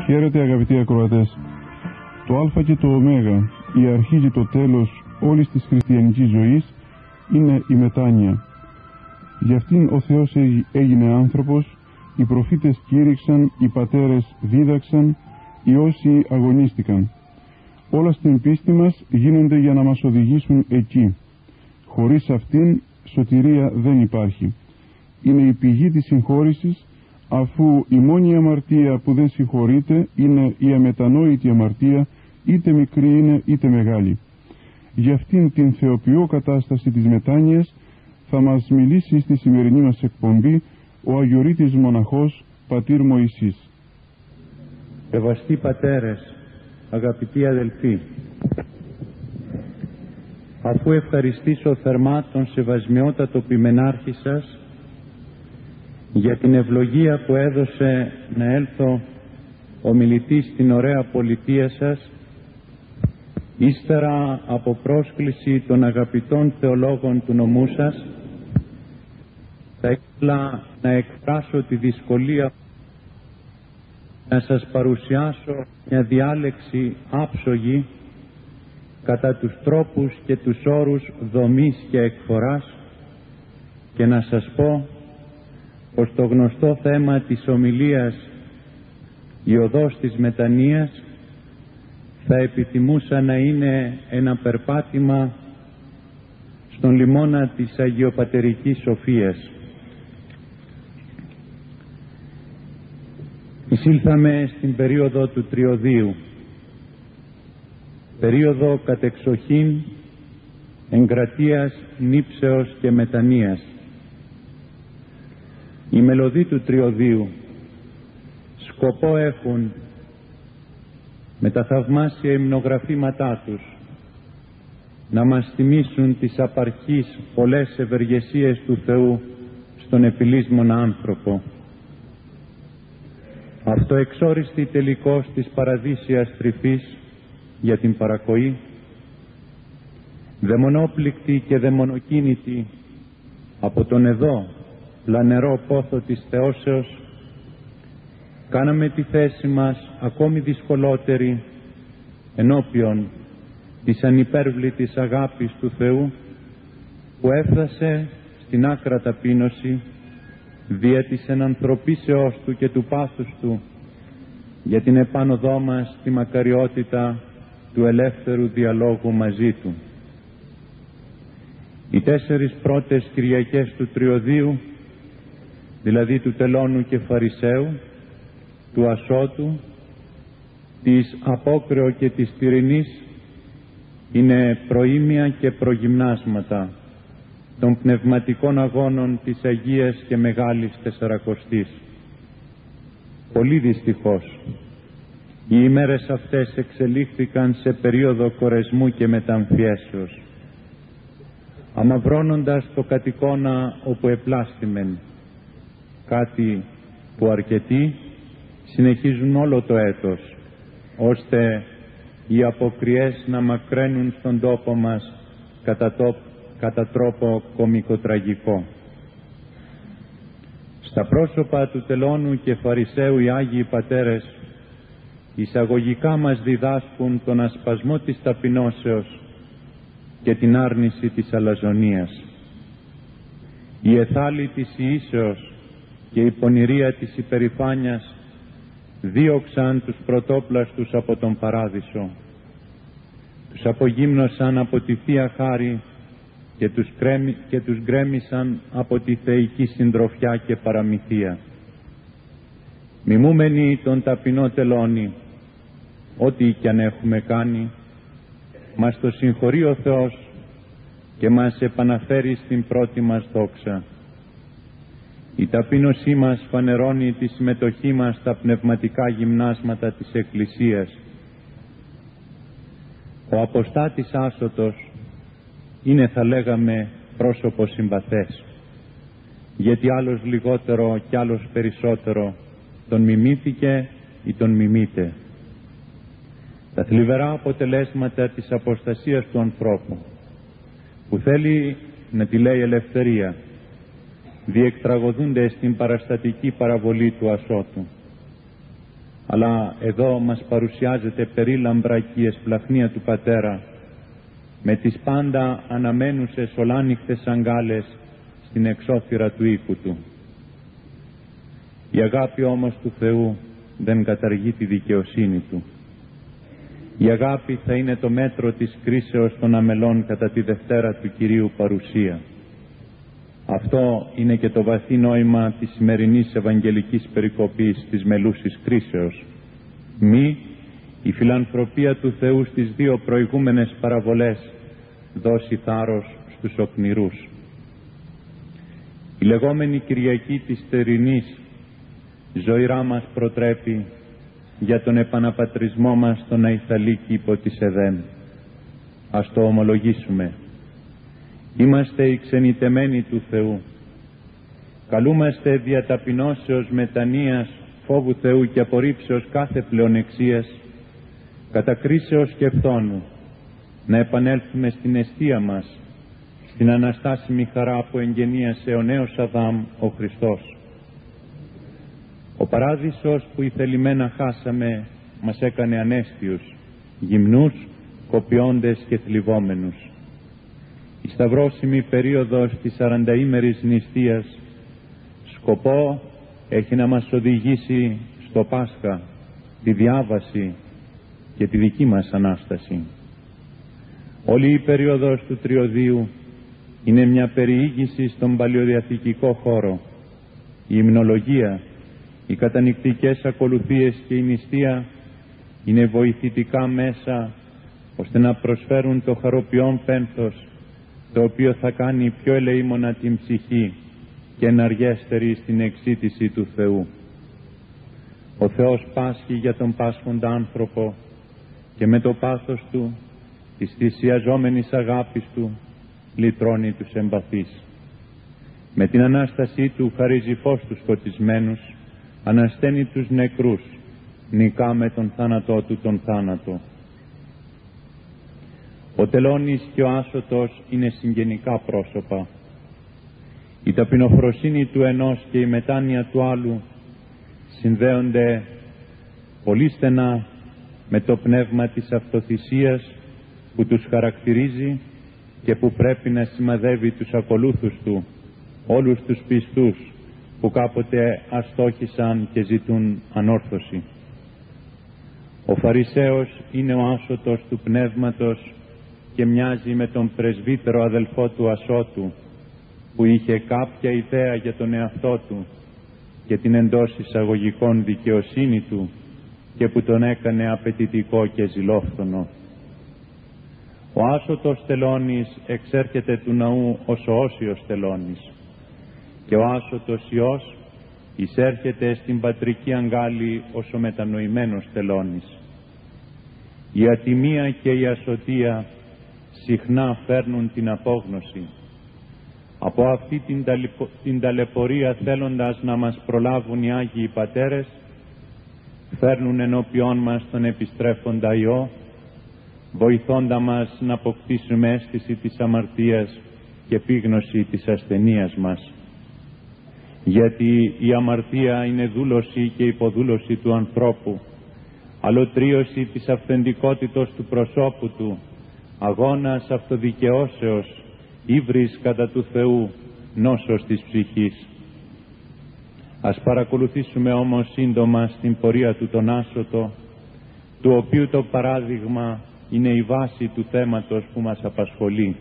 Χαίρετε αγαπητοί ακροατές. Το Α και το Ω, η αρχή και το τέλος όλης της χριστιανικής ζωής είναι η μετάνοια. Γι' αυτήν ο Θεός έγινε άνθρωπος, οι προφήτες κήρυξαν, οι πατέρες δίδαξαν, οι όσοι αγωνίστηκαν. Όλα στην πίστη μας γίνονται για να μας οδηγήσουν εκεί. Χωρίς αυτήν σωτηρία δεν υπάρχει. Είναι η πηγή της συγχώρησης, αφού η μόνη αμαρτία που δεν συγχωρείται είναι η αμετανόητη αμαρτία, είτε μικρή είναι είτε μεγάλη. Για αυτήν την θεοποιώ κατάσταση της μετάνοιας θα μας μιλήσει στη σημερινή μας εκπομπή ο Αγιορείτης μοναχός πατήρ Μωυσής. Σεβαστοί πατέρες, αγαπητοί αδελφοί, αφού ευχαριστήσω θερμά τον σεβασμιότατο ποιμενάρχη σας για την ευλογία που έδωσε να έλθω ομιλητής στην ωραία πολιτεία σας, ύστερα από πρόσκληση των αγαπητών θεολόγων του νομού σας, θα ήθελα να εκφράσω τη δυσκολία να σας παρουσιάσω μια διάλεξη άψογη κατά τους τρόπους και τους όρους δομής και εκφοράς και να σας πω πως το γνωστό θέμα της ομιλίας, η οδός της μετανοίας, θα επιθυμούσα να είναι ένα περπάτημα στον λιμώνα της αγιοπατερικής σοφίας. Εισήλθαμε στην περίοδο του Τριωδίου, περίοδο κατεξοχήν εγκρατείας, νήψεως και μετανοίας. Οι μελωδοί του Τριωδίου σκοπό έχουν με τα θαυμάσια υμνογραφήματά τους να μας θυμίσουν τις απαρχείς πολλές ευεργεσίες του Θεού στον επιλύσμονα άνθρωπο. Αυτοεξόριστη τελικώς της παραδείσιας τρυφής για την παρακοή, δαιμονόπληκτη και δαιμονοκίνητη από τον εδώ πλανερό πόθο της θεώσεως, κάναμε τη θέση μας ακόμη δυσκολότερη ενώπιον της ανυπέρβλητης αγάπης του Θεού, που έφτασε στην άκρα ταπείνωση δια της ενανθρωπίσεώς Του και του πάθους Του για την επάνωδό μας στη μακαριότητα του ελεύθερου διαλόγου μαζί Του. Οι 4 πρώτες Κυριακές του Τριωδίου, δηλαδή του Τελώνου και Φαρισαίου, του Ασώτου, της Απόκρεο και της Τυρινής, είναι προήμια και προγυμνάσματα των πνευματικών αγώνων της Αγίας και Μεγάλης Τεσσαρακοστής. Πολύ δυστυχώς οι ημέρες αυτές εξελίχθηκαν σε περίοδο κορεσμού και μεταμφιέσεως, αμαυρώνοντας το κατ' εικόνα όπου επλάστημεν, κάτι που αρκετοί συνεχίζουν όλο το έτος, ώστε οι αποκριές να μακραίνουν στον τόπο μας κατά τρόπο κομικοτραγικό. Στα πρόσωπα του Τελώνου και Φαρισαίου οι Άγιοι Πατέρες εισαγωγικά μας διδάσκουν τον ασπασμό της ταπεινώσεως και την άρνηση της αλαζονίας. Η εθάλη της ιήσεως και η πονηρία της υπερηφάνειας δίωξαν τους πρωτόπλαστους από τον Παράδεισο, τους απογύμνωσαν από τη Θεία Χάρη και τους γκρέμισαν από τη θεϊκή συντροφιά και παραμυθία. Μιμούμενοι τον ταπεινό Τελώνη, ό,τι κι αν έχουμε κάνει, μας το συγχωρεί ο Θεός και μας επαναφέρει στην πρώτη μας δόξα. Η ταπείνωσή μας φανερώνει τη συμμετοχή μας στα πνευματικά γυμνάσματα της Εκκλησίας. Ο αποστάτης Άσωτος είναι, θα λέγαμε, πρόσωπο συμπαθές, γιατί άλλος λιγότερο κι άλλος περισσότερο τον μιμήθηκε ή τον μιμείται. Τα θλιβερά αποτελέσματα της αποστασίας του ανθρώπου, που θέλει να τη λέει ελευθερία, διεκτραγωδούνται στην παραστατική παραβολή του Ασώτου. αλλά εδώ μας παρουσιάζεται περίλαμπρα και η εσπλαχνία του Πατέρα, με τις πάντα αναμένουσες ολάνυχτες αγκάλες στην εξώθυρα του οίκου του. Η αγάπη όμως του Θεού δεν καταργεί τη δικαιοσύνη του. Η αγάπη θα είναι το μέτρο της κρίσεως των αμελών κατά τη Δευτέρα του Κυρίου παρουσία. Αυτό είναι και το βαθύ νόημα της σημερινής Ευαγγελικής περικοπής της μελούσης κρίσεως. Μη η φιλανθρωπία του Θεού στις δύο προηγούμενες παραβολές δώσει θάρρος στους οκνηρούς. Η λεγόμενη Κυριακή της θερινής ζωηρά μας προτρέπει για τον επαναπατρισμό μας στον Αϊθαλή κήπο της Εδέμ. Ας το ομολογήσουμε. Είμαστε οι ξενιτεμένοι του Θεού. Καλούμαστε δια ταπεινώσεως, μετανοίας, φόβου Θεού και απορρίψεως κάθε πλεονεξίας, κατακρίσεως και φθόνου, να επανέλθουμε στην εστία μας, στην αναστάσιμη χαρά που εγγενίασε ο νέος Αδάμ, ο Χριστός. Ο παράδεισος που ηθελημένα χάσαμε μας έκανε ανέστιους, γυμνούς, κοπιώντες και θλιβόμενους. Η σταυρώσιμη περίοδος της 40ήμερης νηστείας σκοπό έχει να μας οδηγήσει στο Πάσχα, τη διάβαση και τη δική μας Ανάσταση. Όλη η περίοδος του Τριωδίου είναι μια περιήγηση στον παλαιοδιαθηκικό χώρο. Η υμνολογία, οι κατανυκτικές ακολουθίες και η νηστεία είναι βοηθητικά μέσα ώστε να προσφέρουν το χαροποιόν πένθος, το οποίο θα κάνει πιο ελεήμονα την ψυχή και εναργέστερη στην εξήτηση του Θεού. Ο Θεός πάσχει για τον πάσχοντα άνθρωπο και με το πάθος του, της θυσιαζόμενης αγάπης του, λυτρώνει τους εμπαθείς. Με την Ανάστασή του χαρίζει φως τους σκοτισμένους, ανασταίνει τους νεκρούς, νικά με τον θάνατό του τον θάνατο. Ο τελώνης και ο άσωτος είναι συγγενικά πρόσωπα. Η ταπεινοφροσύνη του ενός και η μετάνοια του άλλου συνδέονται πολύ στενά με το πνεύμα της αυτοθυσίας που τους χαρακτηρίζει και που πρέπει να σημαδεύει τους ακολούθους του, όλους τους πιστούς που κάποτε αστόχησαν και ζητούν ανόρθωση. Ο Φαρισαίος είναι ο άσωτος του πνεύματος και μοιάζει με τον πρεσβύτερο αδελφό του ασώτου, που είχε κάποια ιδέα για τον εαυτό του και την εντός εισαγωγικών δικαιοσύνη του και που τον έκανε απαιτητικό και ζηλόφθονο. Ο άσωτος τελώνης εξέρχεται του ναού ως ο όσιος τελώνης και ο άσωτος Υιός εισέρχεται στην πατρική αγκάλη ως ο μετανοημένος τελώνης. Η ατιμία και η ασωτεία συχνά φέρνουν την απόγνωση. Από αυτή την ταλαιπωρία, θέλοντας να μας προλάβουν οι Άγιοι Πατέρες, φέρνουν ενώπιόν μας τον επιστρέφοντα Υιό, βοηθώντα μας να αποκτήσουμε αίσθηση της αμαρτίας και επίγνωση της ασθενείας μας. Γιατί η αμαρτία είναι δούλωση και υποδούλωση του ανθρώπου, αλωτρίωση της αυθεντικότητος του προσώπου του, αγώνας αυτοδικαιώσεως, ύβρις κατά του Θεού, νόσος της ψυχής. Ας παρακολουθήσουμε όμως σύντομα στην πορεία του τον άσωτο, του οποίου το παράδειγμα είναι η βάση του θέματος που μας απασχολεί.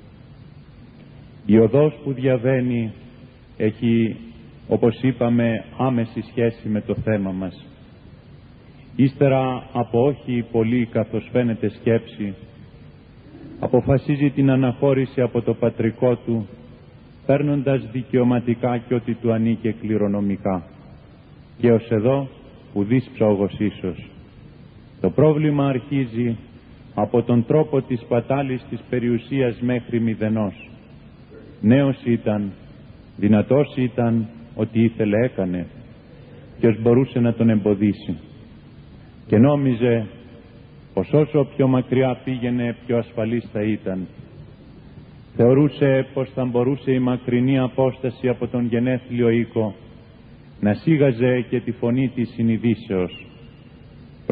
Η οδός που διαβαίνει έχει, όπως είπαμε, άμεση σχέση με το θέμα μας. Ύστερα από όχι πολύ καθώς φαίνεται σκέψη, αποφασίζει την αναχώρηση από το πατρικό του, παίρνοντας δικαιωματικά και ό,τι του ανήκε κληρονομικά. Και ως εδώ ουδής ψόγος ίσως. Το πρόβλημα αρχίζει από τον τρόπο της πατάλης της περιουσίας μέχρι μηδενός. Νέος ήταν, δυνατός ήταν, ό,τι ήθελε έκανε. Ποιος μπορούσε να τον εμποδίσει? Και νόμιζε πως όσο πιο μακριά πήγαινε, πιο ασφαλής θα ήταν. Θεωρούσε πως θα μπορούσε η μακρινή απόσταση από τον γενέθλιο οίκο να σίγαζε και τη φωνή της συνειδήσεως,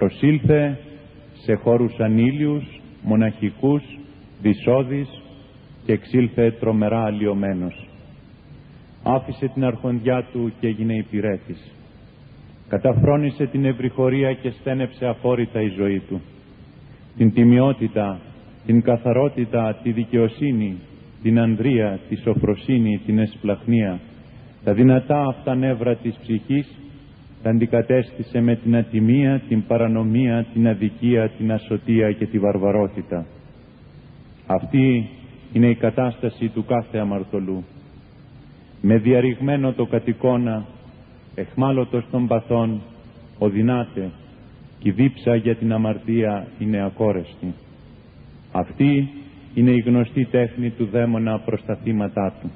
Προσήλθε σε χώρους ανήλιους, μοναχικούς, δυσώδης και εξήλθε τρομερά αλλοιωμένος. Άφησε την αρχοντιά του και έγινε υπηρέτης. Καταφρόνησε την ευρυχωρία και στένεψε αφόρητα η ζωή του. Την τιμιότητα, την καθαρότητα, τη δικαιοσύνη, την ανδρεία, τη σοφροσύνη, την εσπλαχνία, τα δυνατά αυτά νεύρα της ψυχής, τα αντικατέστησε με την ατιμία, την παρανομία, την αδικία, την ασωτεία και τη βαρβαρότητα. Αυτή είναι η κατάσταση του κάθε αμαρτωλού. Με διαρριγμένο το κατ' εχμάλωτος των παθών, οδυνάται, και η δίψα για την αμαρτία είναι ακόρεστη. Αυτή είναι η γνωστή τέχνη του δαίμονα προς τα θύματά του.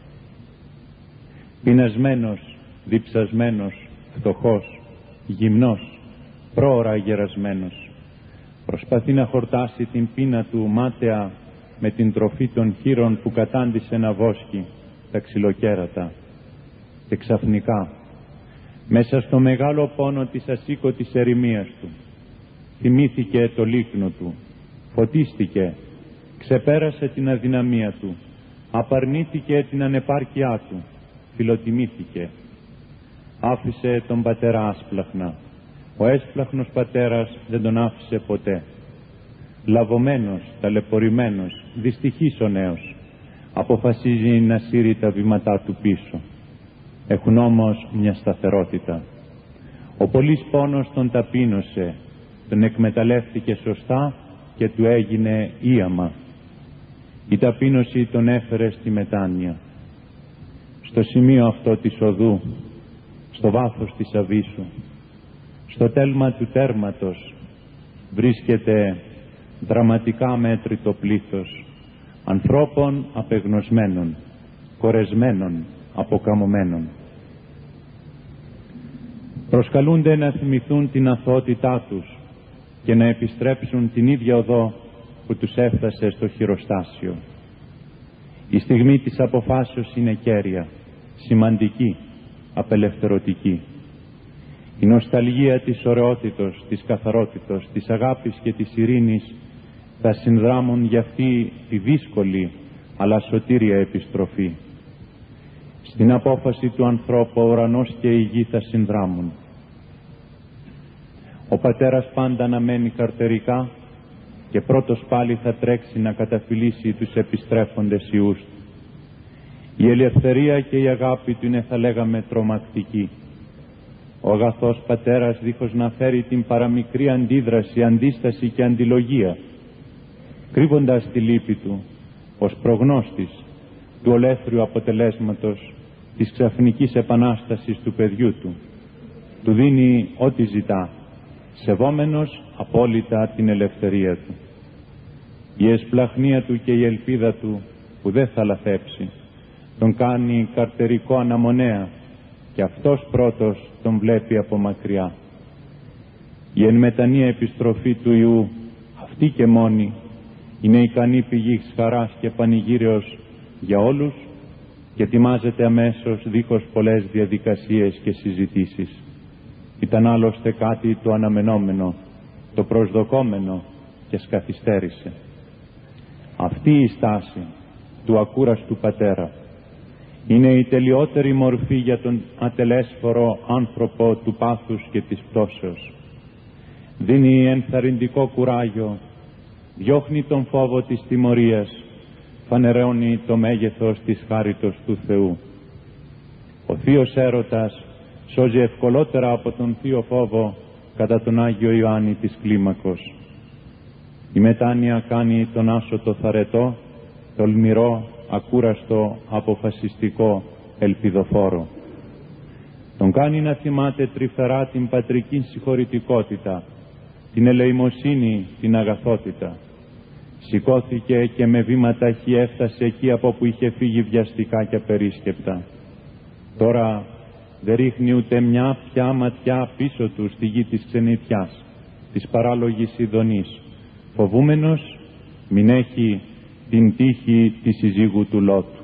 Πεινασμένος, διψασμένος, φτωχός, γυμνός, πρόωρα γερασμένος, προσπαθεί να χορτάσει την πείνα του μάταια με την τροφή των χείρων που κατάντησε να βόσκει τα ξυλοκέρατα. Και ξαφνικά, μέσα στο μεγάλο πόνο της ασήκωτης ερημίας του, θυμήθηκε το λίκνο του, φωτίστηκε, ξεπέρασε την αδυναμία του, απαρνήθηκε την ανεπάρκειά του, φιλοτιμήθηκε. Άφησε τον πατέρα άσπλαχνα. Ο έσπλαχνος πατέρας δεν τον άφησε ποτέ. Λαβωμένος, ταλαιπωρημένος, δυστυχής ο νέος, αποφασίζει να σύρει τα βήματά του πίσω. Έχουν όμως μια σταθερότητα. Ο πολύς πόνος τον ταπείνωσε, τον εκμεταλλεύτηκε σωστά και του έγινε ίαμα. Η ταπείνωση τον έφερε στη μετάνοια. Στο σημείο αυτό της οδού, στο βάθος της αβύσσου, στο τέλμα του τέρματος, βρίσκεται δραματικά μέτρητο πλήθος ανθρώπων απεγνωσμένων, κορεσμένων, αποκαμωμένων. Προσκαλούνται να θυμηθούν την αθωότητά τους και να επιστρέψουν την ίδια οδό που τους έφτασε στο χειροστάσιο. Η στιγμή της αποφάσεως είναι κέρια, σημαντική, απελευθερωτική. Η νοσταλγία της ωραιότητος, της καθαρότητος, της αγάπης και της ειρήνης θα συνδράμουν για αυτή τη δύσκολη αλλά σωτήρια επιστροφή. Στην απόφαση του ανθρώπου ο ουρανός και η γη θα συνδράμουν. Ο πατέρας πάντα αναμένει καρτερικά και πρώτος πάλι θα τρέξει να καταφυλίσει τους επιστρέφοντες ιούς του. Η ελευθερία και η αγάπη του είναι, θα λέγαμε, τρομακτική. Ο αγαθός πατέρας, δίχως να φέρει την παραμικρή αντίδραση, αντίσταση και αντιλογία, κρύβοντας τη λύπη του ως προγνώστης του ολέθριου αποτελέσματος της ξαφνικής επανάστασης του παιδιού του, του δίνει ό,τι ζητά, σεβόμενος απόλυτα την ελευθερία του. Η εσπλαχνία του και η ελπίδα του, που δεν θα λαθέψει, τον κάνει καρτερικό αναμονέα και αυτός πρώτος τον βλέπει από μακριά. Η εν μετανία επιστροφή του Ιού, αυτή και μόνη, είναι ικανή πηγή χαράς και πανηγύριος για όλους και ετοιμάζεται αμέσως δίχως πολλές διαδικασίες και συζητήσεις. Ήταν άλλωστε κάτι το αναμενόμενο, το προσδοκόμενο και σκαθυστέρησε. Αυτή η στάση του ακούραστου πατέρα είναι η τελειότερη μορφή για τον ατελέσφορο άνθρωπο του πάθους και της πτώσεως. Δίνει ενθαρρυντικό κουράγιο, διώχνει τον φόβο της τιμωρίας, φανερώνει το μέγεθος της χάριτος του Θεού. Ο θείος έρωτας σώζει ευκολότερα από τον θείο φόβο κατά τον Άγιο Ιωάννη της Κλίμακος. Η μετάνοια κάνει τον άσωτο θαρετό, τολμηρό, ακούραστο, αποφασιστικό, ελπιδοφόρο. Τον κάνει να θυμάται τρυφερά την πατρική συγχωρητικότητα, την ελεημοσύνη, την αγαθότητα. Σηκώθηκε και με βήμα ταχύ έφτασε εκεί από που είχε φύγει βιαστικά και απερίσκεπτα. Τώρα δεν ρίχνει ούτε μια πια ματιά πίσω του στη γη της ξενιτιάς, της παράλογης ειδονής, φοβούμενος μην έχει την τύχη της συζύγου του Λότου.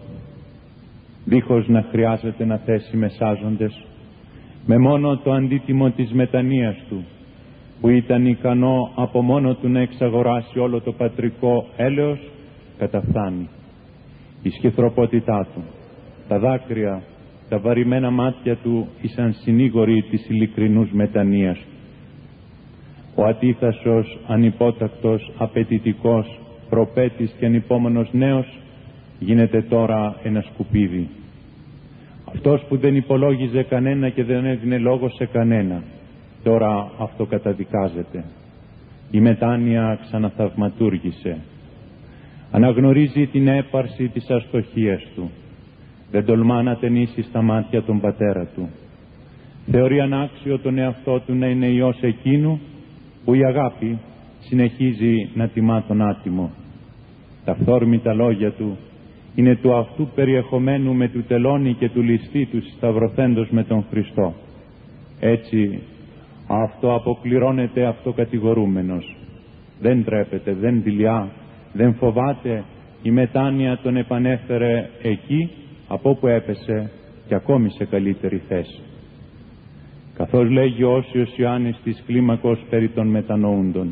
Δίχως να χρειάζεται να θέσει μεσάζοντες, με μόνο το αντίτιμο της μετανοίας του, που ήταν ικανό από μόνο του να εξαγοράσει όλο το πατρικό έλεος, καταφθάνει. Η σχηθροπότητά του, τα δάκρυα, τα βαρημένα μάτια του ήσαν συνήγοροι της ειλικρινούς μετανοίας του. Ο ατίθασος, ανυπότακτος, απαιτητικός, προπέτης και ανυπόμονος νέος γίνεται τώρα ένα σκουπίδι. Αυτός που δεν υπολόγιζε κανένα και δεν έδινε λόγο σε κανένα, τώρα αυτό καταδικάζεται. Η μετάνοια ξαναθαυματούργησε. Αναγνωρίζει την έπαρση της αστοχίας του. Δεν τολμά να ταινίσει στα μάτια τον πατέρα του. Θεωρεί ανάξιο τον εαυτό του να είναι υιός εκείνου που η αγάπη συνεχίζει να τιμά τον άτιμο. Τα αυθόρμητα λόγια του είναι του αυτού περιεχομένου με του τελώνη και του ληστή του σταυρωθέντος με τον Χριστό. Έτσι αυτό αποκληρώνεται αυτοκατηγορούμενος. Δεν τρέπεται, δεν δειλιά, δεν φοβάται. Η μετάνοια τον επανέφερε εκεί από όπου έπεσε και ακόμη σε καλύτερη θέση. Καθώς λέγει ο Όσιος Ιωάννης της κλίμακος περί των μετανοούντων,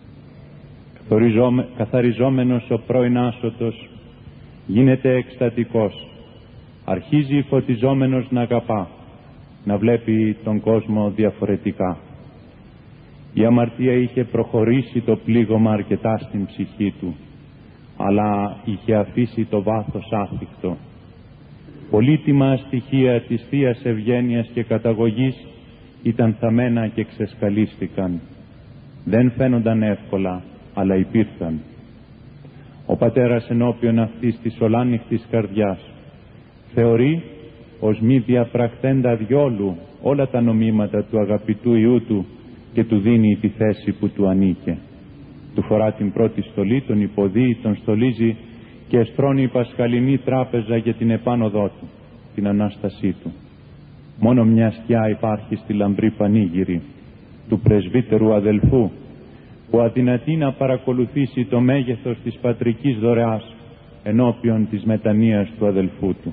καθαριζόμενος ο πρώην άσωτος γίνεται εκστατικός, αρχίζει φωτιζόμενος να αγαπά, να βλέπει τον κόσμο διαφορετικά. Η αμαρτία είχε προχωρήσει το πλήγωμα αρκετά στην ψυχή του, αλλά είχε αφήσει το βάθος άθικτο. Πολύτιμα στοιχεία της Θείας Ευγένειας και καταγωγής ήταν θαμμένα και ξεσκαλίστηκαν. Δεν φαίνονταν εύκολα, αλλά υπήρχαν. Ο πατέρας ενώπιον αυτής της ολάνυχτης καρδιάς θεωρεί ως μη διαπρακτέντα διόλου όλα τα νομήματα του αγαπητού Υιού του και του δίνει τη θέση που του ανήκε. Του φορά την πρώτη στολή, τον υποδεί, τον στολίζει και στρώνει η πασχαλινή τράπεζα για την επάνωδό του, την Ανάστασή του. Μόνο μια σκιά υπάρχει στη λαμπρή πανήγυρη του πρεσβύτερου αδελφού, που αδυνατεί να παρακολουθήσει το μέγεθος της πατρικής δωρεάς ενώπιον της μετανοίας του αδελφού του.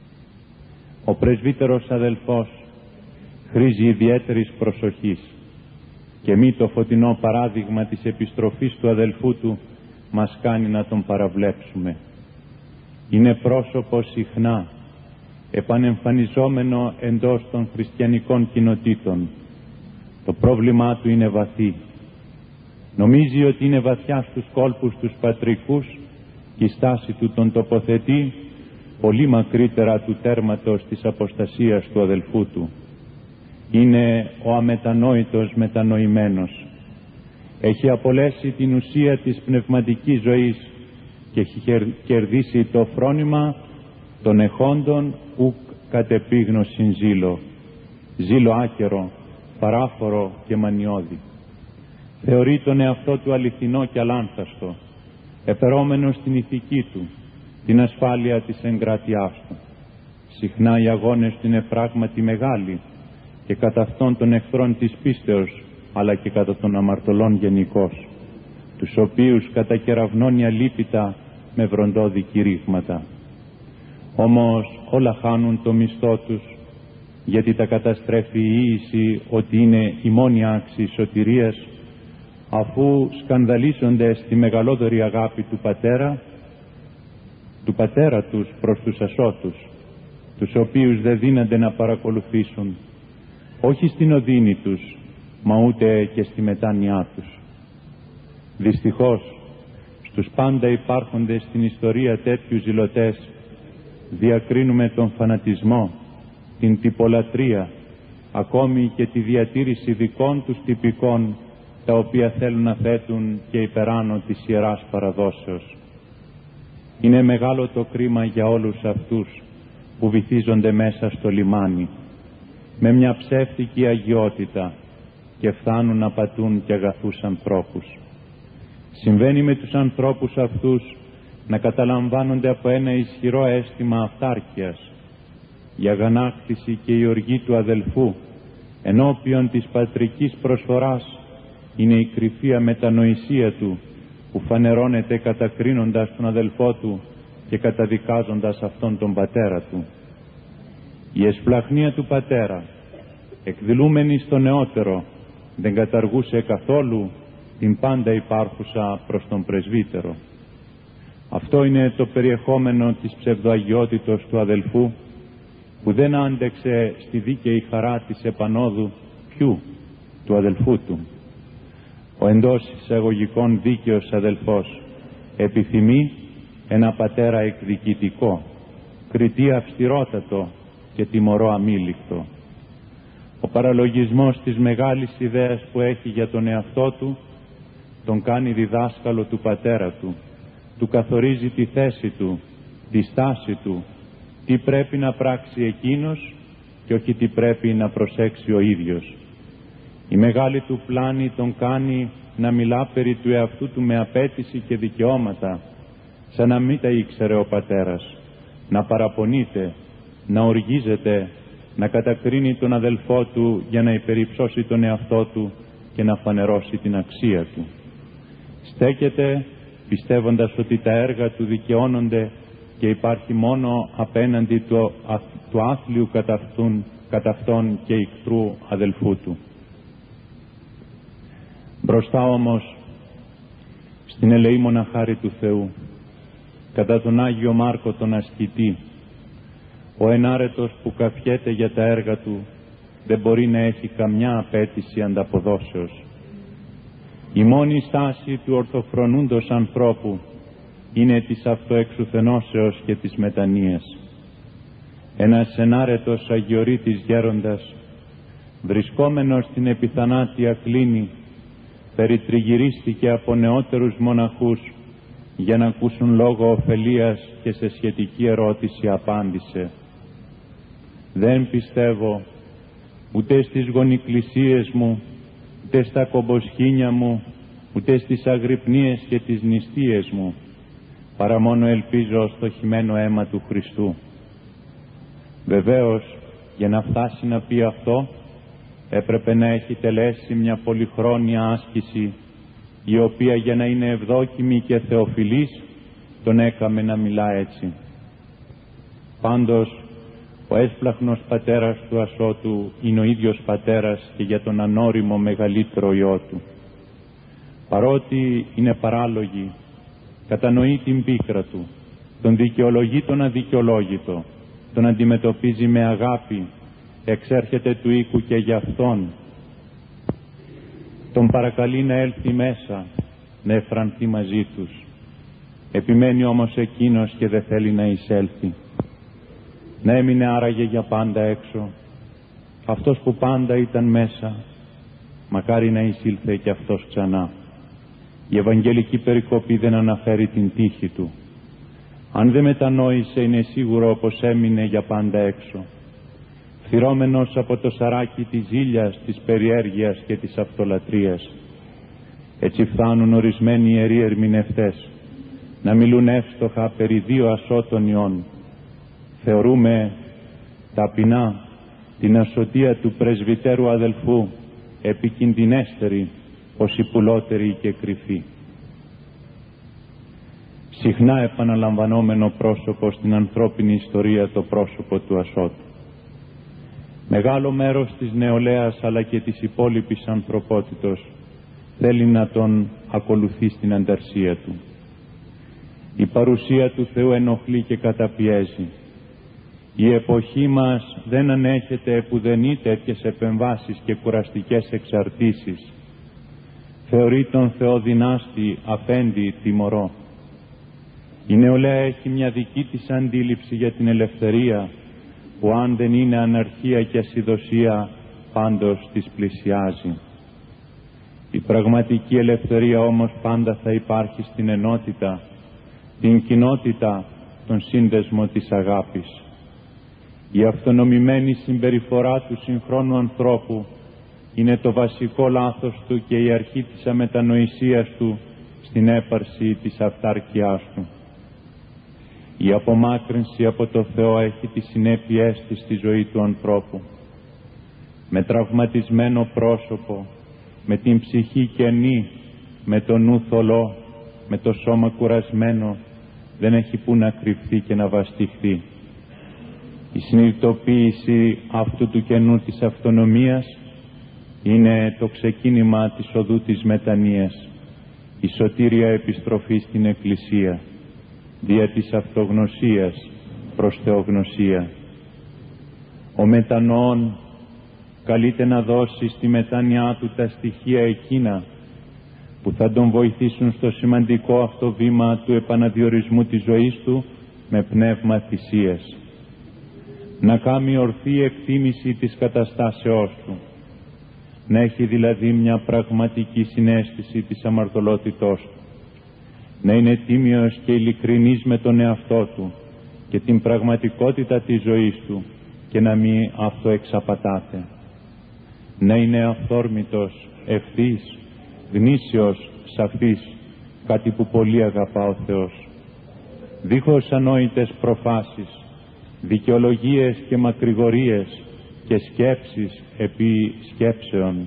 Ο πρεσβύτερος αδελφός χρήζει ιδιαίτερης προσοχής και μη το φωτεινό παράδειγμα της επιστροφής του αδελφού του μας κάνει να τον παραβλέψουμε. Είναι πρόσωπο συχνά επανεμφανιζόμενο εντός των χριστιανικών κοινοτήτων. Το πρόβλημά του είναι βαθύ. Νομίζει ότι είναι βαθιά στους κόλπους τους πατρικούς και η στάση του τον τοποθετεί πολύ μακρύτερα του τέρματος της αποστασίας του αδελφού του. Είναι ο αμετανόητος μετανοημένος. Έχει απολέσει την ουσία της πνευματικής ζωής και έχει κερδίσει το φρόνημα των εχόντων ουκ κατ' επίγνωσιν ζήλο. Ζήλο άκερο, παράφορο και μανιώδη. Θεωρεί τον εαυτό του αληθινό και αλάνθαστο, επερόμενο στην ηθική του, την ασφάλεια της εγκράτειάς του. Συχνά οι αγώνες του είναι πράγματι μεγάλοι και κατά αυτών των εχθρών της πίστεως, αλλά και κατά των αμαρτωλών γενικώς, τους οποίους κατακεραυνώνει αλίπητα με βροντώδη κηρύγματα. Όμως όλα χάνουν το μισθό τους, γιατί τα καταστρέφει η ίηση ότι είναι η μόνη άξιη σωτηρίας, αφού σκανδαλίζονται στη μεγαλόδορη αγάπη του πατέρα τους προς τους ασώτους, τους οποίους δεν δύνανται να παρακολουθήσουν, όχι στην οδύνη τους, μα ούτε και στη μετάνοιά τους. Δυστυχώς, στους πάντα υπάρχοντες στην ιστορία τέτοιου ζηλωτές, διακρίνουμε τον φανατισμό, την τυπολατρεία, ακόμη και τη διατήρηση δικών τους τυπικών, τα οποία θέλουν να θέτουν και υπεράνω της Ιεράς Παραδόσεως. Είναι μεγάλο το κρίμα για όλους αυτούς που βυθίζονται μέσα στο λιμάνι με μια ψεύτικη αγιότητα και φτάνουν να πατούν και αγαθούς ανθρώπους. Συμβαίνει με τους ανθρώπους αυτούς να καταλαμβάνονται από ένα ισχυρό αίσθημα αυτάρκειας. Η αγανάκτηση και η οργή του αδελφού ενώπιον της πατρικής προσφοράς είναι η κρυφή αμετανοησία του, που φανερώνεται κατακρίνοντας τον αδελφό του και καταδικάζοντας αυτόν τον πατέρα του. Η εσπλαχνία του πατέρα, εκδηλούμενη στο νεότερο δεν καταργούσε καθόλου την πάντα υπάρχουσα προς τον πρεσβύτερο. Αυτό είναι το περιεχόμενο της ψευδοαγιότητος του αδελφού, που δεν άντεξε στη δίκαιη χαρά της επανόδου του αδελφού του. Ο εντός εισαγωγικών δίκαιος αδελφός επιθυμεί ένα πατέρα εκδικητικό, κριτή αυστηρότατο και τιμωρό αμήλικτο. Ο παραλογισμός της μεγάλης ιδέας που έχει για τον εαυτό του τον κάνει διδάσκαλο του πατέρα του καθορίζει τη θέση του, τη στάση του, τι πρέπει να πράξει εκείνος και όχι τι πρέπει να προσέξει ο ίδιος. Η μεγάλη του πλάνη τον κάνει να μιλά περί του εαυτού του με απέτηση και δικαιώματα, σαν να μην τα ήξερε ο πατέρας, να παραπονείται, να οργίζεται, να κατακρίνει τον αδελφό του για να υπερυψώσει τον εαυτό του και να φανερώσει την αξία του. Στέκεται πιστεύοντας ότι τα έργα του δικαιώνονται και υπάρχει μόνο απέναντι του άθλιου κατά αυτόν και ικτρού αδελφού του. Μπροστά όμως στην ελεήμονα χάρη του Θεού, κατά τον Άγιο Μάρκο τον ασκητή, ο ενάρετος που καφιέται για τα έργα του δεν μπορεί να έχει καμιά απέτηση ανταποδόσεως. Η μόνη στάση του ορθοφρονούντος ανθρώπου είναι της αυτοεξουθενώσεως και της μετανοίας. Ένας ενάρετος αγιορείτης γέροντας, βρισκόμενος στην επιθανάτια κλίνη, περιτριγυρίστηκε από νεότερους μοναχούς για να ακούσουν λόγο ωφελίας και σε σχετική ερώτηση απάντησε: «Δεν πιστεύω ούτε στις γονικλησίες μου, ούτε στα κομποσχήνια μου, ούτε στις αγρυπνίες και τις νηστείες μου, παρά μόνο ελπίζω στο χυμένο αίμα του Χριστού». Βεβαίως, για να φτάσει να πει αυτό, έπρεπε να έχει τελέσει μια πολυχρόνια άσκηση, η οποία για να είναι ευδόκιμη και θεοφιλής τον έκαμε να μιλά έτσι. Πάντως, ο έσπλαχνος πατέρας του Ασώτου είναι ο ίδιος πατέρας και για τον ανώριμο μεγαλύτερο Υιό του. Παρότι είναι παράλογη, κατανοεί την πίκρα του, τον δικαιολογεί τον αδικαιολόγητο, τον αντιμετωπίζει με αγάπη, εξέρχεται του οίκου και για αυτόν, τον παρακαλεί να έλθει μέσα, να εφρανθεί μαζί τους. Επιμένει όμως εκείνος και δεν θέλει να εισέλθει. Να έμεινε άραγε για πάντα έξω. Αυτός που πάντα ήταν μέσα, μακάρι να εισήλθε και αυτός ξανά. Η Ευαγγελική περικοπή δεν αναφέρει την τύχη του. Αν δεν μετανόησε, είναι σίγουρο πως έμεινε για πάντα έξω, φυρώμενος από το σαράκι της ζήλιας, της περιέργειας και της αυτολατρείας. Έτσι φτάνουν ορισμένοι ιεροί ερμηνευτές να μιλούν εύστοχα περί δύο ασώτων ιών. Θεωρούμε ταπεινά την ασωτεία του πρεσβυτέρου αδελφού επικινδυνέστερη ως η πουλότερη και κρυφή. Συχνά επαναλαμβανόμενο πρόσωπο στην ανθρώπινη ιστορία το πρόσωπο του Ασώτου. Μεγάλο μέρος της νεολαίας αλλά και της υπόλοιπης ανθρωπότητος θέλει να τον ακολουθεί στην ανταρσία του. Η παρουσία του Θεού ενοχλεί και καταπιέζει. Η εποχή μας δεν ανέχεται επουδενή τέτοιες επεμβάσεις και κουραστικές εξαρτήσεις. Θεωρεί τον Θεό δυνάστη, αφέντη, τιμωρό. Η νεολαία έχει μια δική της αντίληψη για την ελευθερία, που αν δεν είναι αναρχία και ασυδοσία, πάντως της πλησιάζει. Η πραγματική ελευθερία όμως πάντα θα υπάρχει στην ενότητα, την κοινότητα, τον σύνδεσμο της αγάπης. Η αυτονομημένη συμπεριφορά του συγχρόνου ανθρώπου είναι το βασικό λάθος του και η αρχή της αμετανοησίας του στην έπαρση της αυτάρκειάς του. Η απομάκρυνση από το Θεό έχει τις συνέπειές της στη ζωή του ανθρώπου. Με τραυματισμένο πρόσωπο, με την ψυχή κενή, με το νου θολό, με το σώμα κουρασμένο, δεν έχει που να κρυφθεί και να βαστιχθεί. Η συνειδητοποίηση αυτού του κενού της αυτονομίας είναι το ξεκίνημα της οδού της μετανοίας, η σωτήρια επιστροφή στην Εκκλησία, δια της αυτογνωσίας προς Θεογνωσία. Ο μετανοών καλείται να δώσει στη μετάνοιά του τα στοιχεία εκείνα που θα τον βοηθήσουν στο σημαντικό αυτό βήμα του επαναδιορισμού της ζωής του με πνεύμα θυσίας. Να κάνει ορθή εκτίμηση της καταστάσεώς του, να έχει δηλαδή μια πραγματική συναίσθηση της αμαρτωλότητός του, να είναι τίμιος και ειλικρινής με τον εαυτό του και την πραγματικότητα της ζωής του και να μην αυτοεξαπατάται, να είναι αυθόρμητος, ευθύς, γνήσιος, σαφής, κάτι που πολύ αγαπά ο Θεός, δίχως ανόητες προφάσεις, δικαιολογίες και μακρηγορίες και σκέψεις επί σκέψεων,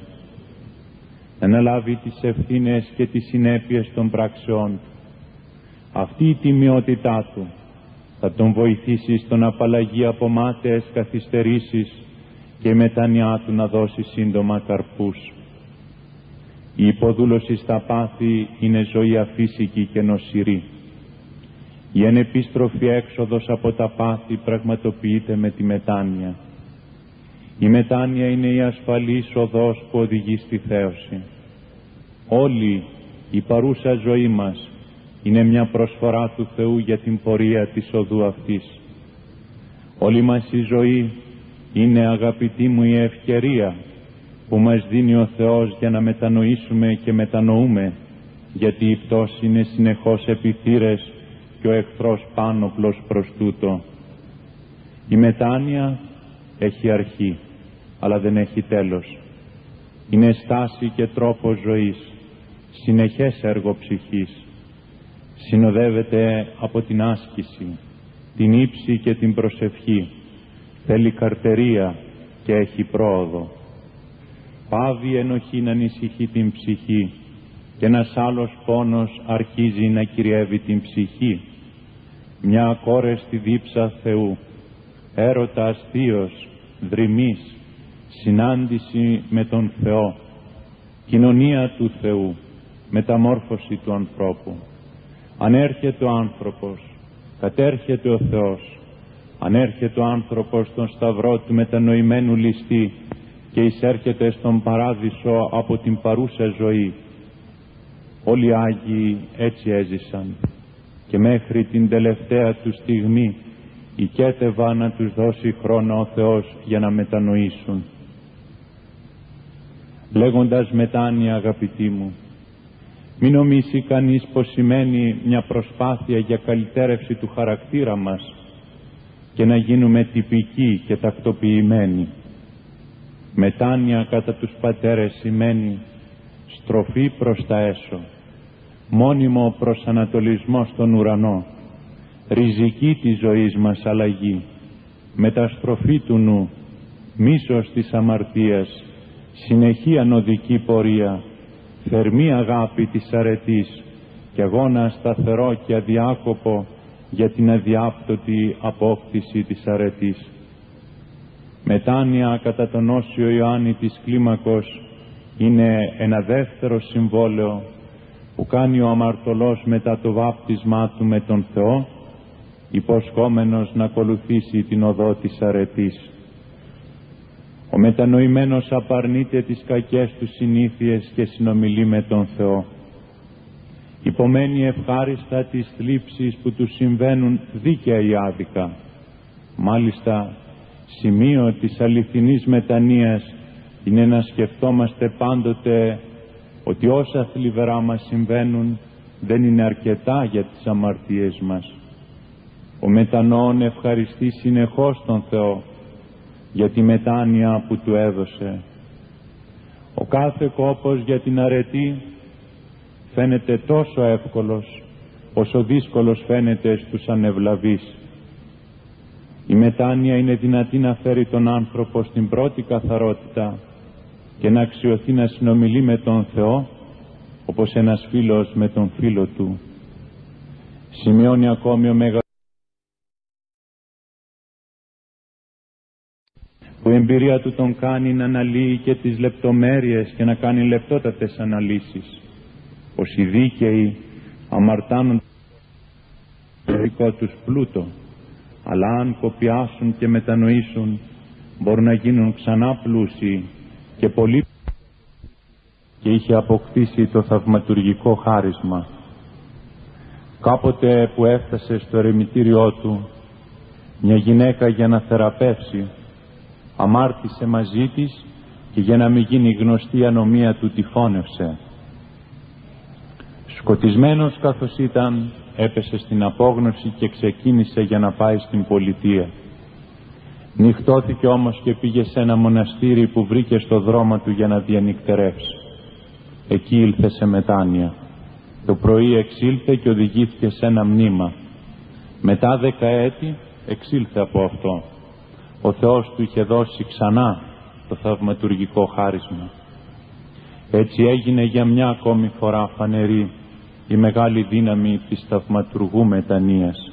να αναλάβει τις ευθύνες και τις συνέπειες των πράξεών του. Αυτή η τιμιότητά του θα τον βοηθήσει στον απαλλαγή από μάταιες καθυστερήσεις και η μετάνοιά του να δώσει σύντομα καρπούς. Η υποδούλωση στα πάθη είναι ζωή αφύσικη και νοσηρή. Η ανεπίστροφη έξοδος από τα πάθη πραγματοποιείται με τη μετάνοια. Η μετάνοια είναι η ασφαλής οδός που οδηγεί στη θέωση. Όλη η παρούσα ζωή μας είναι μια προσφορά του Θεού για την πορεία της οδού αυτής. Όλη μας η ζωή είναι, αγαπητοί μου, η ευκαιρία που μας δίνει ο Θεός για να μετανοήσουμε και μετανοούμε, γιατί η πτώση είναι συνεχώς επιθύρες και ο εχθρός πάνωπλος προς τούτο. Η μετάνοια έχει αρχή, αλλά δεν έχει τέλος. Είναι στάση και τρόπος ζωής, συνεχές έργο ψυχής. Συνοδεύεται από την άσκηση, την ύψη και την προσευχή. Θέλει καρτερία και έχει πρόοδο. Πάβει η ενοχή να ανησυχεί την ψυχή και ένας άλλος πόνος αρχίζει να κυριεύει την ψυχή. Μια ακόρεστη δίψα Θεού, έρωτας θείος, δρυμής, συνάντηση με τον Θεό, κοινωνία του Θεού, μεταμόρφωση του ανθρώπου. Αν έρχεται ο άνθρωπος, κατέρχεται ο Θεός. Αν έρχεται ο άνθρωπος στον σταυρό του μετανοημένου ληστή και εισέρχεται στον παράδεισο από την παρούσα ζωή. Όλοι οι Άγιοι έτσι έζησαν και μέχρι την τελευταία του στιγμή οικέτευα να τους δώσει χρόνο ο Θεός για να μετανοήσουν. Λέγοντας μετάνοια, αγαπητοί μου, μην νομίσει κανείς πως σημαίνει μια προσπάθεια για καλυτέρευση του χαρακτήρα μας και να γίνουμε τυπικοί και τακτοποιημένοι. Μετάνοια κατά τους πατέρες σημαίνει στροφή προς τα έσω, μόνιμο προσανατολισμό στον ουρανό, ριζική της ζωής μας αλλαγή, μεταστροφή του νου, μίσος της αμαρτίας, συνεχή ανωδική πορεία, θερμή αγάπη της αρετής και αγώνα σταθερό και αδιάκοπο για την αδιάπτωτη απόκτηση της αρετής. Μετάνοια κατά τον Όσιο Ιωάννη της Κλίμακος είναι ένα δεύτερο συμβόλαιο που κάνει ο αμαρτωλός μετά το βάπτισμά του με τον Θεό, υποσχόμενος να ακολουθήσει την οδό της αρετής. Ο μετανοημένος απαρνείται τις κακές του συνήθειες και συνομιλεί με τον Θεό. Υπομένει ευχάριστα τις θλίψεις που του συμβαίνουν δίκαια ή άδικα. Μάλιστα, σημείο της αληθινής μετανοίας είναι να σκεφτόμαστε πάντοτε ότι όσα θλιβερά μας συμβαίνουν δεν είναι αρκετά για τις αμαρτίες μας. Ο μετανοών ευχαριστεί συνεχώς τον Θεό για τη μετάνοια που του έδωσε. Ο κάθε κόπος για την αρετή φαίνεται τόσο εύκολος όσο δύσκολος φαίνεται στους ανεβλαβείς. Η μετάνοια είναι δυνατή να φέρει τον άνθρωπο στην πρώτη καθαρότητα και να αξιωθεί να συνομιλεί με τον Θεό όπως ένας φίλος με τον φίλο του. Σημειώνει ακόμη ο που η εμπειρία του τον κάνει να αναλύει και τις λεπτομέρειες και να κάνει λεπτότατες αναλύσεις, πως οι δίκαιοι αμαρτάνουν το δικό τους πλούτο, αλλά αν κοπιάσουν και μετανοήσουν μπορούν να γίνουν ξανά πλούσιοι και πολύ, και είχε αποκτήσει το θαυματουργικό χάρισμα. Κάποτε που έφτασε στο ερεμητήριό του μια γυναίκα για να θεραπεύσει, αμάρτησε μαζί της και για να μην γίνει γνωστή η ανομία του τη φώνευσε. Σκοτισμένος καθώς ήταν, έπεσε στην απόγνωση και ξεκίνησε για να πάει στην πολιτεία. Νυχτώθηκε όμως και πήγε σε ένα μοναστήρι που βρήκε στο δρόμο του για να διανυκτερεύσει. Εκεί ήλθε σε μετάνοια. Το πρωί εξήλθε και οδηγήθηκε σε ένα μνήμα. Μετά 10 έτη εξήλθε από αυτό. Ο Θεός του είχε δώσει ξανά το θαυματουργικό χάρισμα. Έτσι έγινε για μια ακόμη φορά φανερή η μεγάλη δύναμη της θαυματουργού μετανοίας.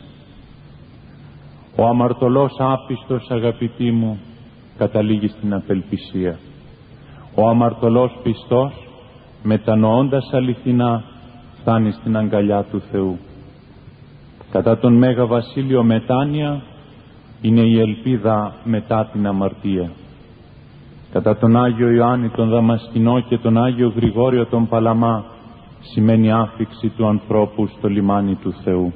Ο αμαρτωλός άπιστος, αγαπητοί μου, καταλήγει στην απελπισία. Ο αμαρτωλός πιστός, μετανοώντας αληθινά, φτάνει στην αγκαλιά του Θεού. Κατά τον Μέγα Βασίλειο μετάνοια είναι η ελπίδα μετά την αμαρτία. Κατά τον Άγιο Ιωάννη τον Δαμασκηνό και τον Άγιο Γρηγόριο τον Παλαμά σημαίνει άφιξη του ανθρώπου στο λιμάνι του Θεού.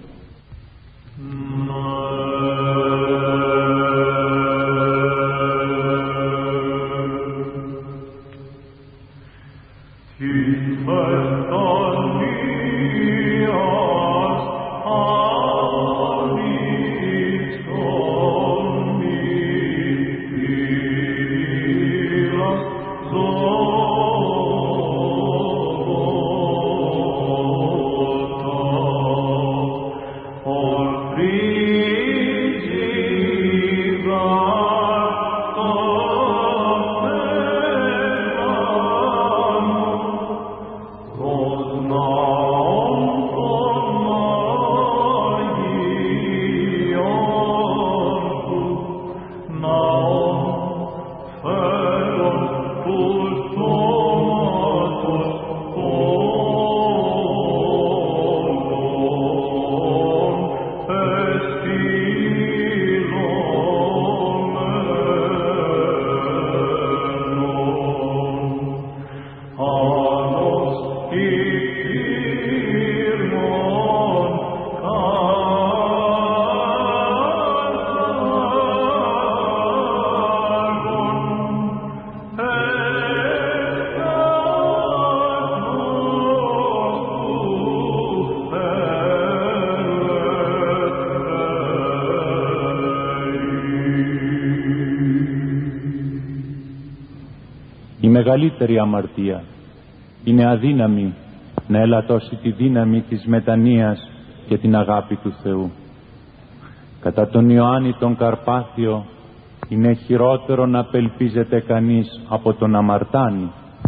Η μεγαλύτερη αμαρτία είναι αδύναμη να ελαττώσει τη δύναμη της μετανοίας και την αγάπη του Θεού. Κατά τον Ιωάννη τον Καρπάθιο είναι χειρότερο να απελπίζεται κανείς από τον αμαρτάνη.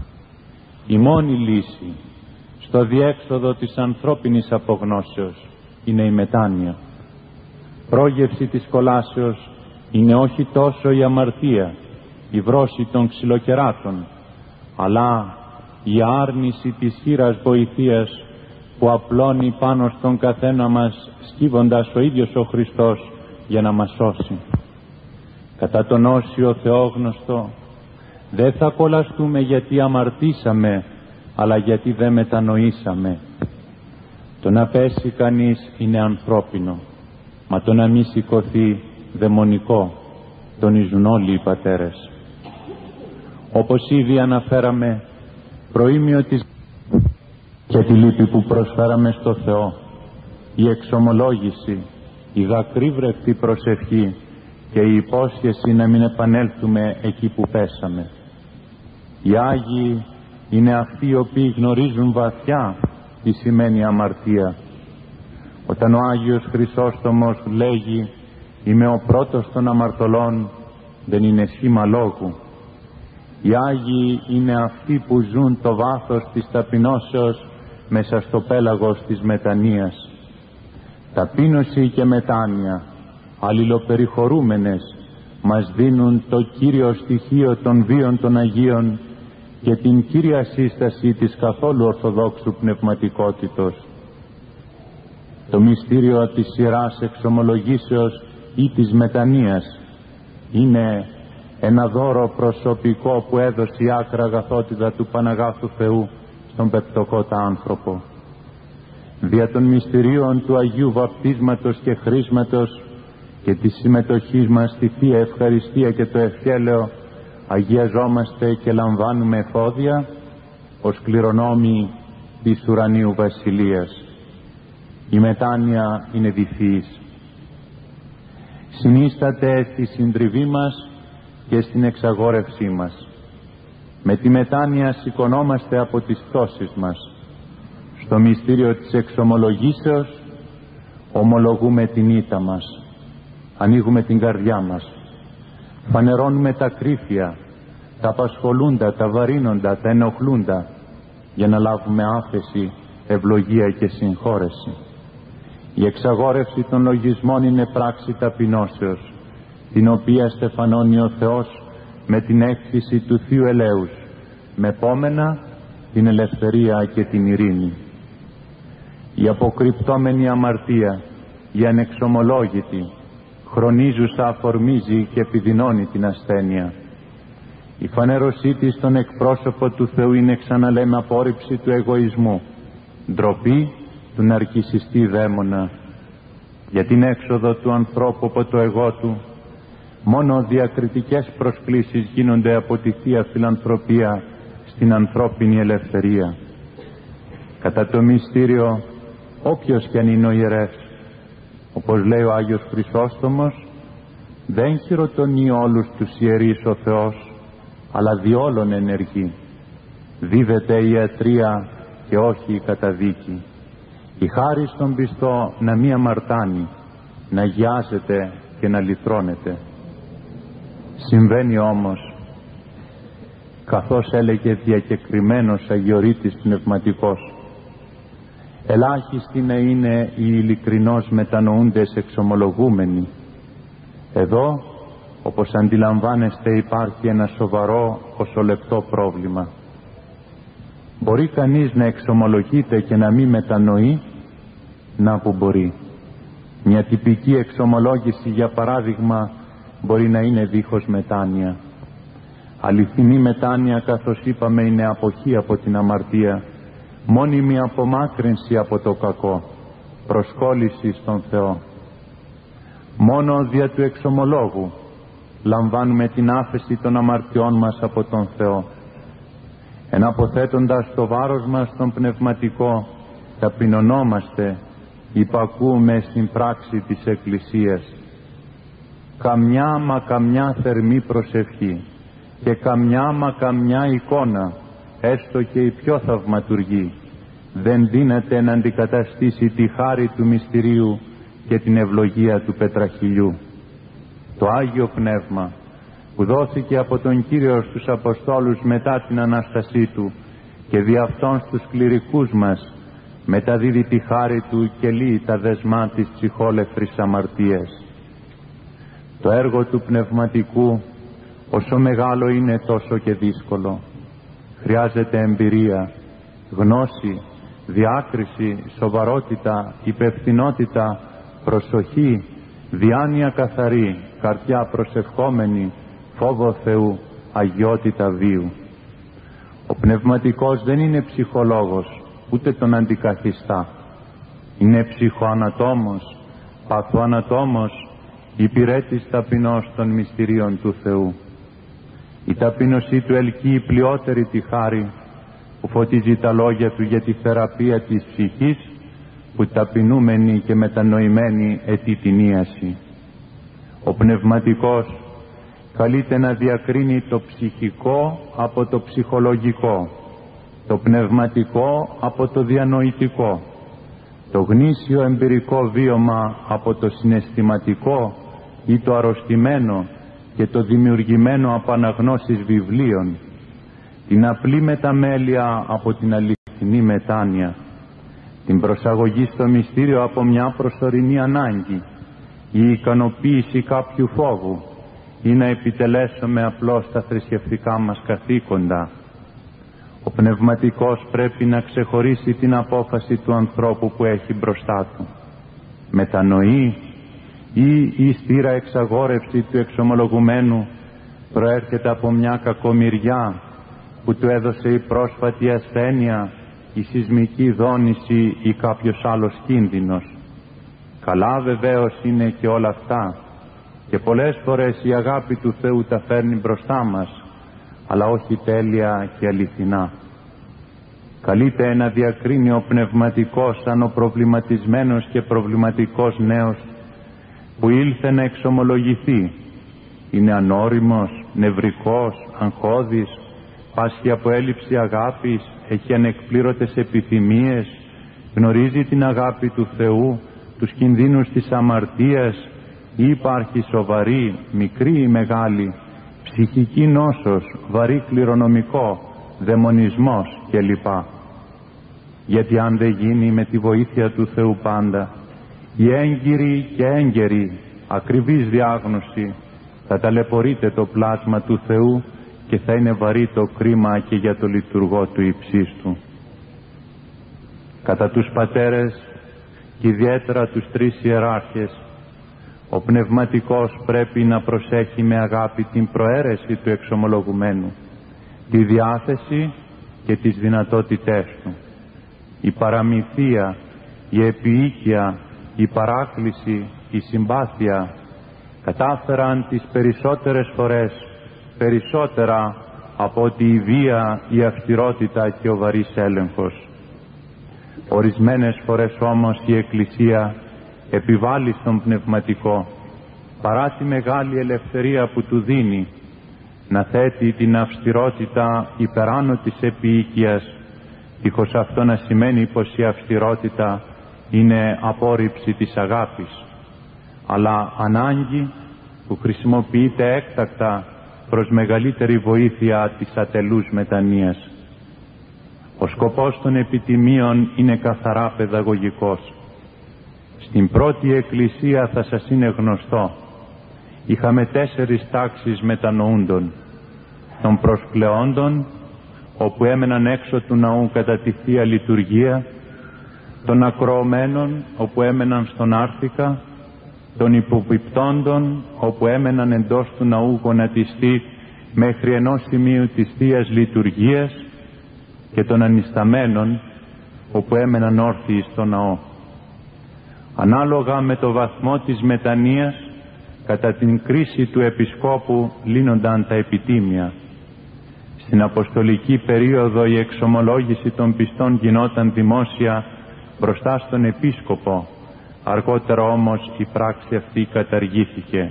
Η μόνη λύση στο διέξοδο της ανθρώπινης απογνώσεως είναι η μετάνοια. Πρόγευση της κολάσεως είναι όχι τόσο η αμαρτία, η βρώση των ξυλοκεράτων, αλλά η άρνηση της χήρας βοηθείας που απλώνει πάνω στον καθένα μας, σκύβοντας ο ίδιος ο Χριστός για να μας σώσει. Κατά τον όσιο Θεόγνωστο δεν θα κολλαστούμε γιατί αμαρτήσαμε, αλλά γιατί δεν μετανοήσαμε. Το να πέσει κανείς είναι ανθρώπινο, μα το να μη σηκωθεί δαιμονικό, τονίζουν όλοι οι πατέρες. Όπως ήδη αναφέραμε, προήμιο της και τη λύπη που προσφέραμε στο Θεό, η εξομολόγηση, η δακρύβρευτη προσευχή και η υπόσχεση να μην επανέλθουμε εκεί που πέσαμε. Οι Άγιοι είναι αυτοί οι οποίοι γνωρίζουν βαθιά τι σημαίνει αμαρτία. Όταν ο Άγιος Χρυσόστομος λέγει «Είμαι ο πρώτος των αμαρτωλών», δεν είναι σχήμα λόγου. Οι Άγιοι είναι αυτοί που ζουν το βάθος της ταπεινώσεως μέσα στο πέλαγος της μετανοίας. Ταπείνωση και μετάνοια, αλληλοπεριχωρούμενες, μας δίνουν το κύριο στοιχείο των βίων των Αγίων και την κύρια σύσταση της καθόλου ορθοδόξου πνευματικότητος. Το μυστήριο της Ιεράς Εξομολογήσεως ή της Μετανοίας είναι ένα δώρο προσωπικό που έδωσε η άκρα αγαθότητα του Παναγάθου Θεού στον πεπτωκότα άνθρωπο. Δια των μυστηρίων του Αγίου Βαπτίσματος και Χρίσματος και της συμμετοχής μας στη Θεία Ευχαριστία και το Ευχέλαιο αγιαζόμαστε και λαμβάνουμε εφόδια ως κληρονόμοι της ουρανίου βασιλείας. Η μετάνοια είναι διθύης. Συνίσταται στη συντριβή μας και στην εξαγόρευσή μας. Με τη μετάνοια σηκωνόμαστε από τις πτώσεις μας. Στο μυστήριο της εξομολογήσεως ομολογούμε την ήττα μας, ανοίγουμε την καρδιά μας, φανερώνουμε τα κρύφια, τα απασχολούντα, τα βαρύνοντα, τα ενοχλούντα, για να λάβουμε άφεση, ευλογία και συγχώρεση. Η εξαγόρευση των λογισμών είναι πράξη ταπεινώσεως, την οποία στεφανώνει ο Θεός με την έκφυση του Θείου Ελέους, με επόμενα την ελευθερία και την ειρήνη. Η αποκρυπτόμενη αμαρτία, η ανεξομολόγητη, χρονίζουσα αφορμίζει και επιδεινώνει την ασθένεια. Η φανέρωσή της στον εκπρόσωπο του Θεού είναι, ξαναλέμε, απόρριψη του εγωισμού, ντροπή του ναρκισσιστή δαίμονα. Για την έξοδο του ανθρώπου από το εγώ του, μόνο διακριτικές προσκλήσεις γίνονται από τη Θεία Φιλανθρωπία στην ανθρώπινη ελευθερία. Κατά το μυστήριο, όποιος κι αν είναι ο ιερεύς, όπως λέει ο Άγιος Χρυσόστομος, δεν χειροτονεί όλους τους ιερείς ο Θεός, αλλά διόλων ενεργεί. Δίδεται η ιατρία και όχι η καταδίκη. Η χάρη στον πιστό να μη αμαρτάνει, να αγιάζεται και να λυτρώνεται. Συμβαίνει όμως, καθώς έλεγε διακεκριμένος Αγιορείτης Πνευματικός, ελάχιστοι να είναι οι ειλικρινώς μετανοούντες εξομολογούμενοι. Εδώ, όπως αντιλαμβάνεστε, υπάρχει ένα σοβαρό οσολεπτό πρόβλημα. Μπορεί κανείς να εξομολογείται και να μην μετανοεί? Να που μπορεί. Μια τυπική εξομολόγηση, για παράδειγμα, μπορεί να είναι δίχως μετάνοια. Αληθινή μετάνοια, καθώς είπαμε, είναι αποχή από την αμαρτία, μόνιμη απομάκρυνση από το κακό, προσκόλληση στον Θεό. Μόνο δια του εξομολόγου λαμβάνουμε την άφεση των αμαρτιών μας από τον Θεό. Εναποθέτοντας το βάρος μας στον πνευματικό, ταπεινωνόμαστε, υπακούμε στην πράξη της Εκκλησίας. Καμιά μα καμιά θερμή προσευχή και καμιά μα καμιά εικόνα, έστω και η πιο θαυματουργή, δεν δύναται να αντικαταστήσει τη χάρη του μυστηρίου και την ευλογία του πετραχυλιού. Το Άγιο Πνεύμα που δόθηκε από τον Κύριο στους Αποστόλους μετά την Ανάστασή Του και δι' αυτόν στους κληρικούς μας, μεταδίδει τη χάρη Του και λύει τα δεσμά της ψυχόλευθρης αμαρτίας. Το έργο του πνευματικού, όσο μεγάλο είναι, τόσο και δύσκολο. Χρειάζεται εμπειρία, γνώση, διάκριση, σοβαρότητα, υπευθυνότητα, προσοχή, διάνοια καθαρή, καρδιά προσευχόμενη, φόβο Θεού, αγιότητα βίου. Ο πνευματικός δεν είναι ψυχολόγος, ούτε τον αντικαθιστά. Είναι ψυχοανατόμος, παθοανατόμος, υπηρέτης ταπεινός των μυστηρίων του Θεού. Η ταπείνωσή του ελκύει πλειότερη τη χάρη που φωτίζει τα λόγια του για τη θεραπεία της ψυχής, που ταπεινούμενη και μετανοημένη αιτεί την ίαση. Ο πνευματικός καλείται να διακρίνει το ψυχικό από το ψυχολογικό, το πνευματικό από το διανοητικό, το γνήσιο εμπειρικό βίωμα από το συναισθηματικό ή το αρρωστημένο και το δημιουργημένο από αναγνώσεις βιβλίων, την απλή μεταμέλεια από την αληθινή μετάνοια, την προσαγωγή στο μυστήριο από μια προσωρινή ανάγκη, η ικανοποίηση κάποιου φόβου, ή να επιτελέσουμε απλώς τα θρησκευτικά μας καθήκοντα. Ο πνευματικός πρέπει να ξεχωρίσει την απόφαση του ανθρώπου που έχει μπροστά του. Μετανοεί ή η στήρα εξαγόρευση του εξομολογουμένου προέρχεται από μια κακομοιριά που του έδωσε η πρόσφατη ασθένεια, η σεισμική δόνηση ή κάποιος άλλος κίνδυνος. Καλά βεβαίως είναι και όλα αυτά και πολλές φορές η αγάπη του Θεού τα φέρνει μπροστά μας, αλλά όχι τέλεια και αληθινά. Καλείται να διακρίνει ο πνευματικός σαν ο προβληματισμένος και προβληματικός νέος που ήλθε να εξομολογηθεί. Είναι ανώριμος, νευρικός, αγχώδης, πάσχει από έλλειψη αγάπης, έχει ανεκπλήρωτες επιθυμίες, γνωρίζει την αγάπη του Θεού, τους κινδύνους της αμαρτίας ή υπάρχει σοβαρή, μικρή ή μεγάλη, ψυχική νόσος, βαρύ κληρονομικό, δαιμονισμός κλπ. Γιατί αν δεν γίνει με τη βοήθεια του Θεού πάντα, η έγκυρη και έγκαιρη ακριβής διάγνωση, θα ταλαιπωρείται το πλάσμα του Θεού και θα είναι βαρύ το κρίμα και για το λειτουργό του υψίστου. Κατά τους πατέρες και ιδιαίτερα τους τρεις ιεράρχες, ο πνευματικός πρέπει να προσέχει με αγάπη την προαίρεση του εξομολογουμένου, τη διάθεση και τις δυνατότητές του. Η παραμυθία, η επιοίκεια, η παράκληση, η συμπάθεια κατάφεραν τις περισσότερες φορές περισσότερα από ότι η βία, η αυστηρότητα και ο βαρύς έλεγχος. Ορισμένες φορές όμως η Εκκλησία επιβάλλει στον πνευματικό, παρά τη μεγάλη ελευθερία που του δίνει, να θέτει την αυστηρότητα υπεράνω της επιοίκειας, δίχως αυτό να σημαίνει πως η αυστηρότητα είναι απόρριψη της αγάπης, αλλά ανάγκη που χρησιμοποιείται έκτακτα προς μεγαλύτερη βοήθεια της ατελούς μετανοίας. Ο σκοπός των επιτιμίων είναι καθαρά παιδαγωγικός. Στην πρώτη εκκλησία θα σας είναι γνωστό, είχαμε 4 τάξεις μετανοούντων: των προσκλεόντων, όπου έμεναν έξω του ναού κατά τη Θεία Λειτουργία, των ακροωμένων, όπου έμεναν στον άρθικα, των υποπιπτόντων, όπου έμεναν εντός του ναού γονατιστοί μέχρι ενός σημείου της Θείας Λειτουργίας, και των ανισταμένων, όπου έμεναν όρθιοι στο ναό. Ανάλογα με το βαθμό της μετανοίας, κατά την κρίση του επισκόπου λύνονταν τα επιτίμια. Στην αποστολική περίοδο η εξομολόγηση των πιστών γινόταν δημόσια μπροστά στον επίσκοπο, αργότερα όμως η πράξη αυτή καταργήθηκε.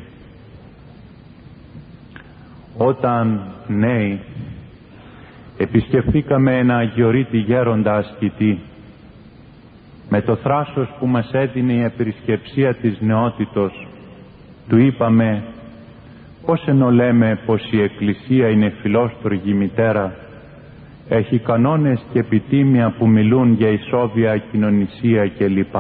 Όταν νέοι επισκεφθήκαμε ένα αγιορείτη γέροντα ασκητή, με το θράσος που μας έδινε η επισκεψία της νεότητος, του είπαμε: πώς ενώ λέμε πως η Εκκλησία είναι φιλόστοργη μητέρα, έχει κανόνες και επιτίμια που μιλούν για ισόβια κοινωνισία κλπ.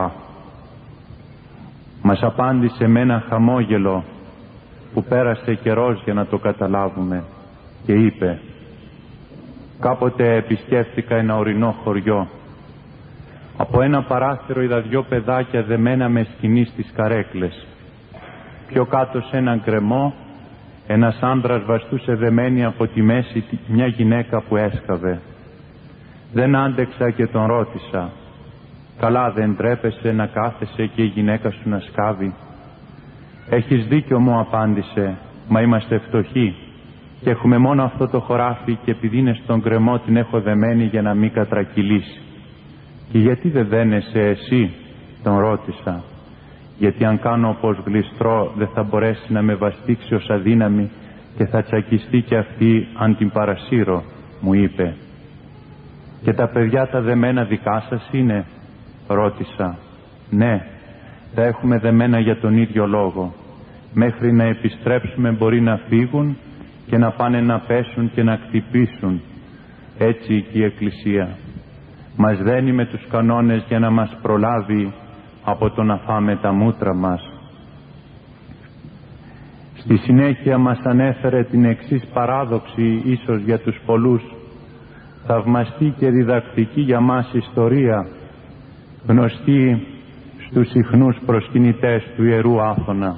Μας απάντησε με ένα χαμόγελο που πέρασε καιρός για να το καταλάβουμε και είπε: κάποτε επισκέφθηκα ένα ορεινό χωριό. Από ένα παράθυρο είδα 2 παιδάκια δεμένα με σκηνή στις καρέκλες. Πιο κάτω σε έναν γκρεμό ένας άντρας βαστούσε δεμένη από τη μέση μια γυναίκα που έσκαβε. Δεν άντεξα και τον ρώτησα: καλά, δεν τρέπεσαι να κάθεσαι και η γυναίκα σου να σκάβει? Έχεις δίκιο, μου απάντησε, μα είμαστε φτωχοί και έχουμε μόνο αυτό το χωράφι και επειδή είναι στον γκρεμό την έχω δεμένη για να μην κατρακυλήσει. Και γιατί δεν δένεσαι εσύ? Τον ρώτησα. Γιατί αν κάνω πως γλιστρώ δεν θα μπορέσει να με βαστίξει ως αδύναμη και θα τσακιστεί και αυτή αν την παρασύρω, μου είπε. Και τα παιδιά τα δεμένα δικά σας είναι? Ρώτησα. Ναι, τα έχουμε δεμένα για τον ίδιο λόγο. Μέχρι να επιστρέψουμε μπορεί να φύγουν και να πάνε να πέσουν και να χτυπήσουν. Έτσι και η Εκκλησία μας δένει με τους κανόνες για να μας προλάβει από το να φάμε τα μούτρα μας. Στη συνέχεια μας ανέφερε την εξής παράδοξη, ίσως για τους πολλούς, θαυμαστή και διδακτική για μας ιστορία, γνωστή στους συχνούς προσκυνητές του Ιερού Άθωνα.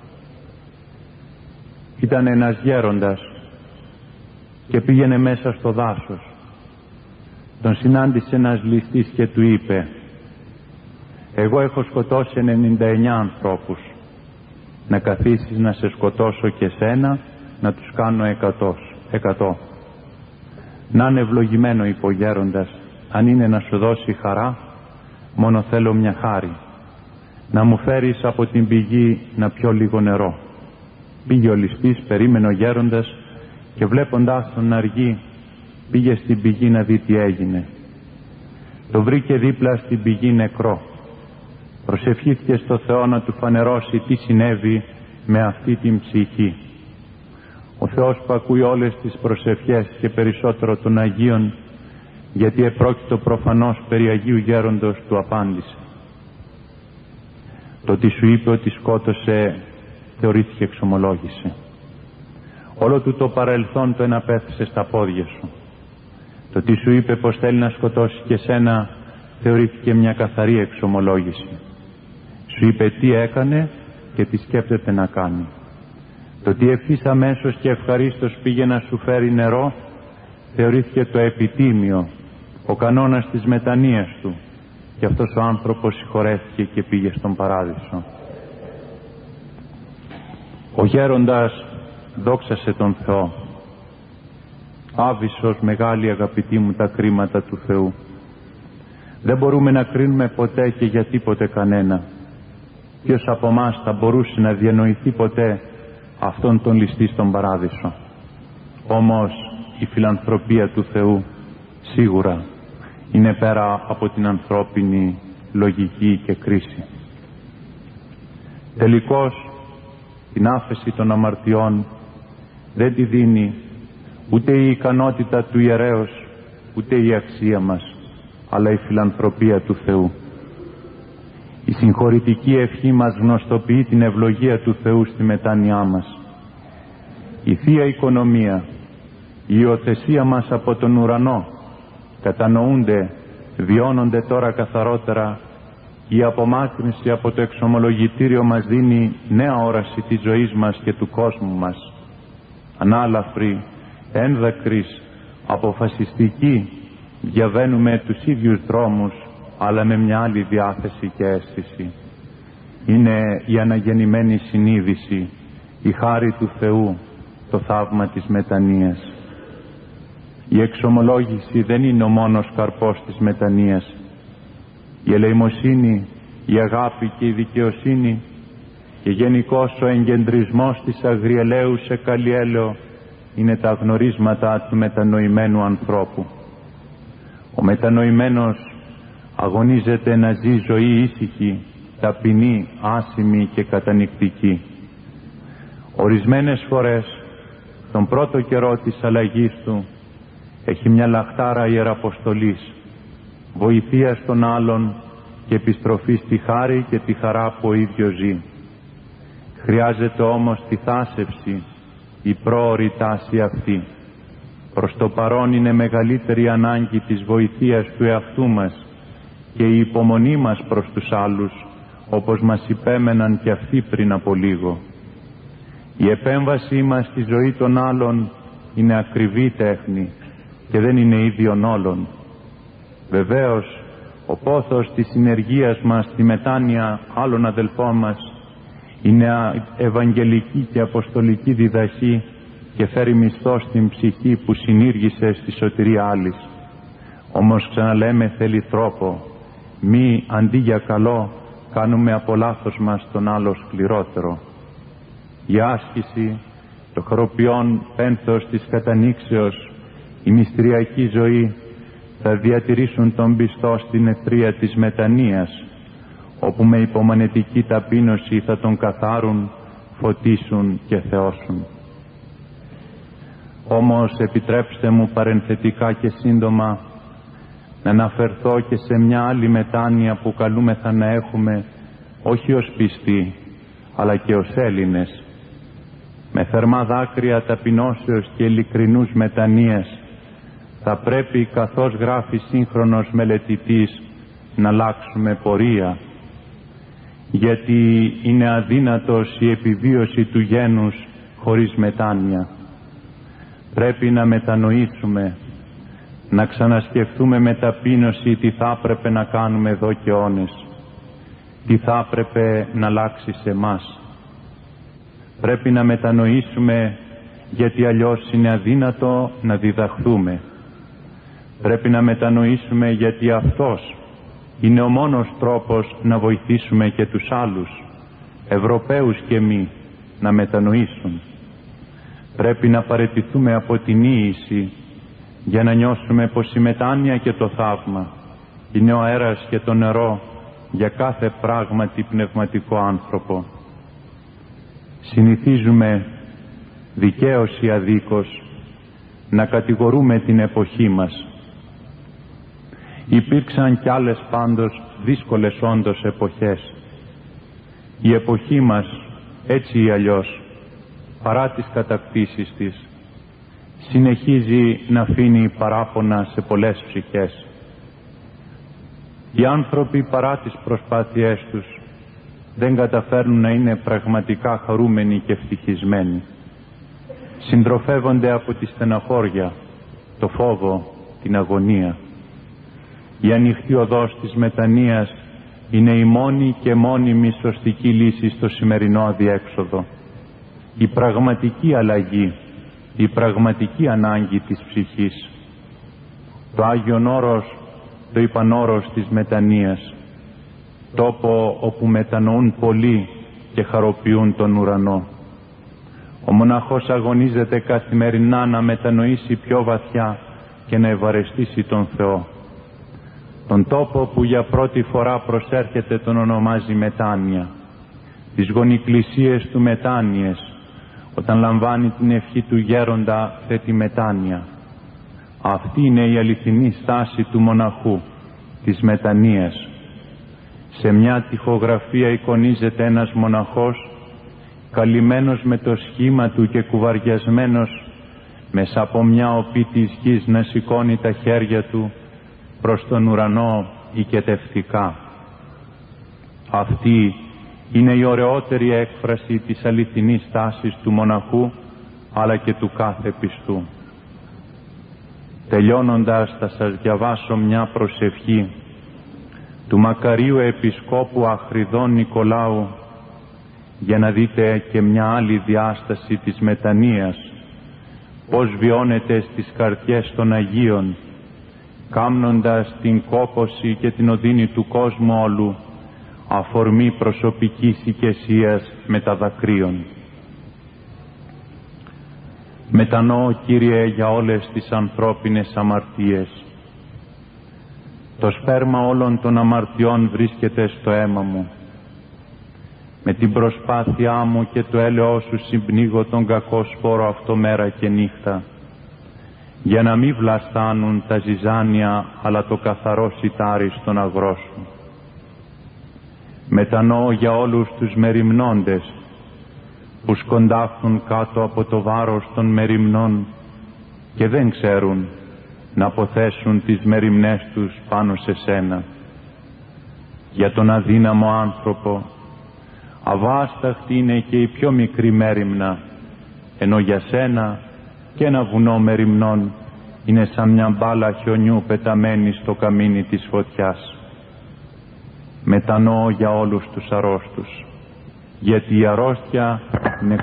Ήταν ένας γέροντας και πήγαινε μέσα στο δάσος. Τον συνάντησε ένας ληστής και του είπε: «Εγώ έχω σκοτώσει 99 ανθρώπους. Να καθίσεις να σε σκοτώσω και σένα, να τους κάνω 100. Να είναι ευλογημένο, είπε ο γέροντας, αν είναι να σου δώσει χαρά, μόνο θέλω μια χάρη. Να μου φέρεις από την πηγή να πιω λίγο νερό». Πήγε ο ληστής, περίμενε ο γέροντας και βλέποντάς τον να αργεί, πήγε στην πηγή να δει τι έγινε. Το βρήκε δίπλα στην πηγή νεκρό. Προσευχήθηκε στο Θεό να του φανερώσει τι συνέβη με αυτή την ψυχή. Ο Θεός που ακούει όλες τις προσευχές και περισσότερο των Αγίων, γιατί επρόκειτο προφανώς περί Αγίου Γέροντος, του απάντησε: «Το ότι σου είπε ότι σκότωσε θεωρήθηκε εξομολόγηση. Όλο του το παρελθόν το εναπέθησε στα πόδια σου. Το ότι σου είπε πως θέλει να σκοτώσει και σένα θεωρήθηκε μια καθαρή εξομολόγηση. Σου είπε τι έκανε και τι σκέπτεται να κάνει. Το ότι ευθύς αμέσως και ευχαρίστως πήγε να σου φέρει νερό θεωρήθηκε το επιτίμιο, ο κανόνας της μετανοίας του, και αυτός ο άνθρωπος συγχωρέθηκε και πήγε στον Παράδεισο». Ο γέροντας δόξασε τον Θεό. Άβυσσος μεγάλη, αγαπητοί μου, τα κρίματα του Θεού. Δεν μπορούμε να κρίνουμε ποτέ και για τίποτε κανένα. Ποιος από εμάς θα μπορούσε να διανοηθεί ποτέ αυτόν τον ληστή στον Παράδεισο? Όμως η φιλανθρωπία του Θεού σίγουρα είναι πέρα από την ανθρώπινη λογική και κρίση. Τελικώς την άφεση των αμαρτιών δεν τη δίνει ούτε η ικανότητα του ιερέως, ούτε η αξία μας, αλλά η φιλανθρωπία του Θεού. Η συγχωρητική ευχή μας γνωστοποιεί την ευλογία του Θεού στη μετάνοιά μας. Η Θεία Οικονομία, η υιοθεσία μας από τον ουρανό κατανοούνται, βιώνονται τώρα καθαρότερα. Η απομάκρυνση από το εξομολογητήριο μας δίνει νέα όραση της ζωής μας και του κόσμου μας. Ανάλαφρη, ένδακρης, αποφασιστική, διαβαίνουμε τους ίδιους δρόμους, αλλά με μια άλλη διάθεση και αίσθηση. Είναι η αναγεννημένη συνείδηση, η χάρη του Θεού, το θαύμα της μετανοίας. Η εξομολόγηση δεν είναι ο μόνος καρπός της μετανοίας. Η ελεημοσύνη, η αγάπη και η δικαιοσύνη και γενικώς ο εγκεντρισμός της αγριελαίου σε καλλιέλαιο είναι τα γνωρίσματα του μετανοημένου ανθρώπου. Ο μετανοημένος αγωνίζεται να ζει ζωή ήσυχη, ταπεινή, άσημη και κατανυκτική. Ορισμένες φορές, τον πρώτο καιρό της αλλαγής του, έχει μια λαχτάρα ιεραποστολής, βοηθείας των άλλων και επιστροφή στη χάρη και τη χαρά που ο ίδιος ζει. Χρειάζεται όμως τη θάσευση, η πρόωρη τάση αυτή. Προς το παρόν είναι μεγαλύτερη ανάγκη της βοηθείας του εαυτού μας και η υπομονή μας προς τους άλλους, όπως μας υπέμεναν και αυτοί πριν από λίγο. Η επέμβασή μας στη ζωή των άλλων είναι ακριβή τέχνη και δεν είναι ίδιον όλων. Βεβαίως, ο πόθος της συνεργίας μας στη μετάνοια άλλων αδελφών μας είναι ευαγγελική και αποστολική διδαχή και φέρει μισθό στην ψυχή που συνήργησε στη σωτηρία άλλης. Όμως ξαναλέμε, θέλει τρόπο. Μη αντί για καλό κάνουμε από λάθος μας τον άλλο σκληρότερο. Η άσκηση, το χροπιόν πένθος της κατανήξεως, η μυστηριακή ζωή θα διατηρήσουν τον πιστό στην ευθρία της μετανοίας, όπου με υπομονετική ταπείνωση θα τον καθάρουν, φωτίσουν και θεώσουν. Όμως επιτρέψτε μου παρενθετικά και σύντομα να αναφερθώ και σε μια άλλη μετάνοια που καλούμεθα να έχουμε όχι ως πιστοί αλλά και ως Έλληνες. με θερμά δάκρυα ταπεινώσεως και ειλικρινούς μετανοίας, θα πρέπει, καθώς γράφει σύγχρονος μελετητής, να αλλάξουμε πορεία, γιατί είναι αδύνατος η επιβίωση του γένους χωρίς μετάνοια. Πρέπει να μετανοήσουμε, να ξανασκεφτούμε με ταπείνωση τι θα έπρεπε να κάνουμε εδώ και αιώνες, τι θα έπρεπε να αλλάξει σε μας. Πρέπει να μετανοήσουμε, γιατί αλλιώς είναι αδύνατο να διδαχθούμε. Πρέπει να μετανοήσουμε, γιατί αυτός είναι ο μόνος τρόπος να βοηθήσουμε και τους άλλους, Ευρωπαίους και μη, να μετανοήσουν. Πρέπει να παραιτηθούμε από την ίηση, για να νιώσουμε πως η μετάνοια και το θαύμα είναι ο αέρας και το νερό για κάθε πράγματι πνευματικό άνθρωπο. Συνηθίζουμε, δικαίως ή αδίκως, να κατηγορούμε την εποχή μας. Υπήρξαν κι άλλες πάντως δύσκολες όντως εποχές. Η εποχή μας, έτσι ή αλλιώς, παρά τις κατακτήσεις της, συνεχίζει να αφήνει παράπονα σε πολλές ψυχές. Οι άνθρωποι, παρά τις προσπάθειές τους, δεν καταφέρνουν να είναι πραγματικά χαρούμενοι και ευτυχισμένοι. Συντροφεύονται από τη στεναχώρια, το φόβο, την αγωνία. Η ανοιχτή οδός της μετανοίας είναι η μόνη και μόνιμη σωστική λύση στο σημερινό αδιέξοδο. Η πραγματική αλλαγή, η πραγματική ανάγκη της ψυχής. Το Άγιον Όρος, το είπαν όρος της μετανοίας, τόπο όπου μετανοούν πολλοί και χαροποιούν τον ουρανό. Ο μοναχός αγωνίζεται καθημερινά να μετανοήσει πιο βαθιά και να ευαρεστήσει τον Θεό. Τον τόπο που για πρώτη φορά προσέρχεται τον ονομάζει μετάνοια. Τις γονικλησίες του μετάνοιες, όταν λαμβάνει την ευχή του γέροντα, θέτει μετάνοια. Αυτή είναι η αληθινή στάση του μοναχού, της μετανοίας. Σε μια τοιχογραφία εικονίζεται ένας μοναχός, καλυμμένος με το σχήμα του και κουβαριασμένος μέσα από μια οπή της γης να σηκώνει τα χέρια του προς τον ουρανό οικετευτικά. Αυτή είναι η ωραιότερη έκφραση της αληθινής στάσης του μοναχού, αλλά και του κάθε πιστού. Τελειώνοντας, θα σας διαβάσω μια προσευχή του μακαρίου Επισκόπου Αχριδών Νικολάου, για να δείτε και μια άλλη διάσταση της μετανοίας, πώς βιώνεται στις καρδιές των Αγίων, κάμνοντας την κόπωση και την οδύνη του κόσμου όλου, αφορμή προσωπικής οικεσίας μεταδακρύων. Μετανοώ, Κύριε, για όλες τις ανθρώπινες αμαρτίες. Το σπέρμα όλων των αμαρτιών βρίσκεται στο αίμα μου. Με την προσπάθειά μου και το έλεος σου συμπνίγω τον κακό σπόρο αυτό μέρα και νύχτα, για να μην βλαστάνουν τα ζυζάνια, αλλά το καθαρό σιτάρι στον αγρό σου. Μετανοώ για όλους τους μεριμνώντες, που σκοντάφτουν κάτω από το βάρος των μεριμνών και δεν ξέρουν να αποθέσουν τις μεριμνές τους πάνω σε σένα. Για τον αδύναμο άνθρωπο, αβάσταχτη είναι και η πιο μικρή μέριμνα, ενώ για σένα και ένα βουνό μεριμνών είναι σαν μια μπάλα χιονιού πεταμένη στο καμίνι της φωτιάς. Μετανοώ για όλους τους αρρώστους, γιατί η αρρώστια είναι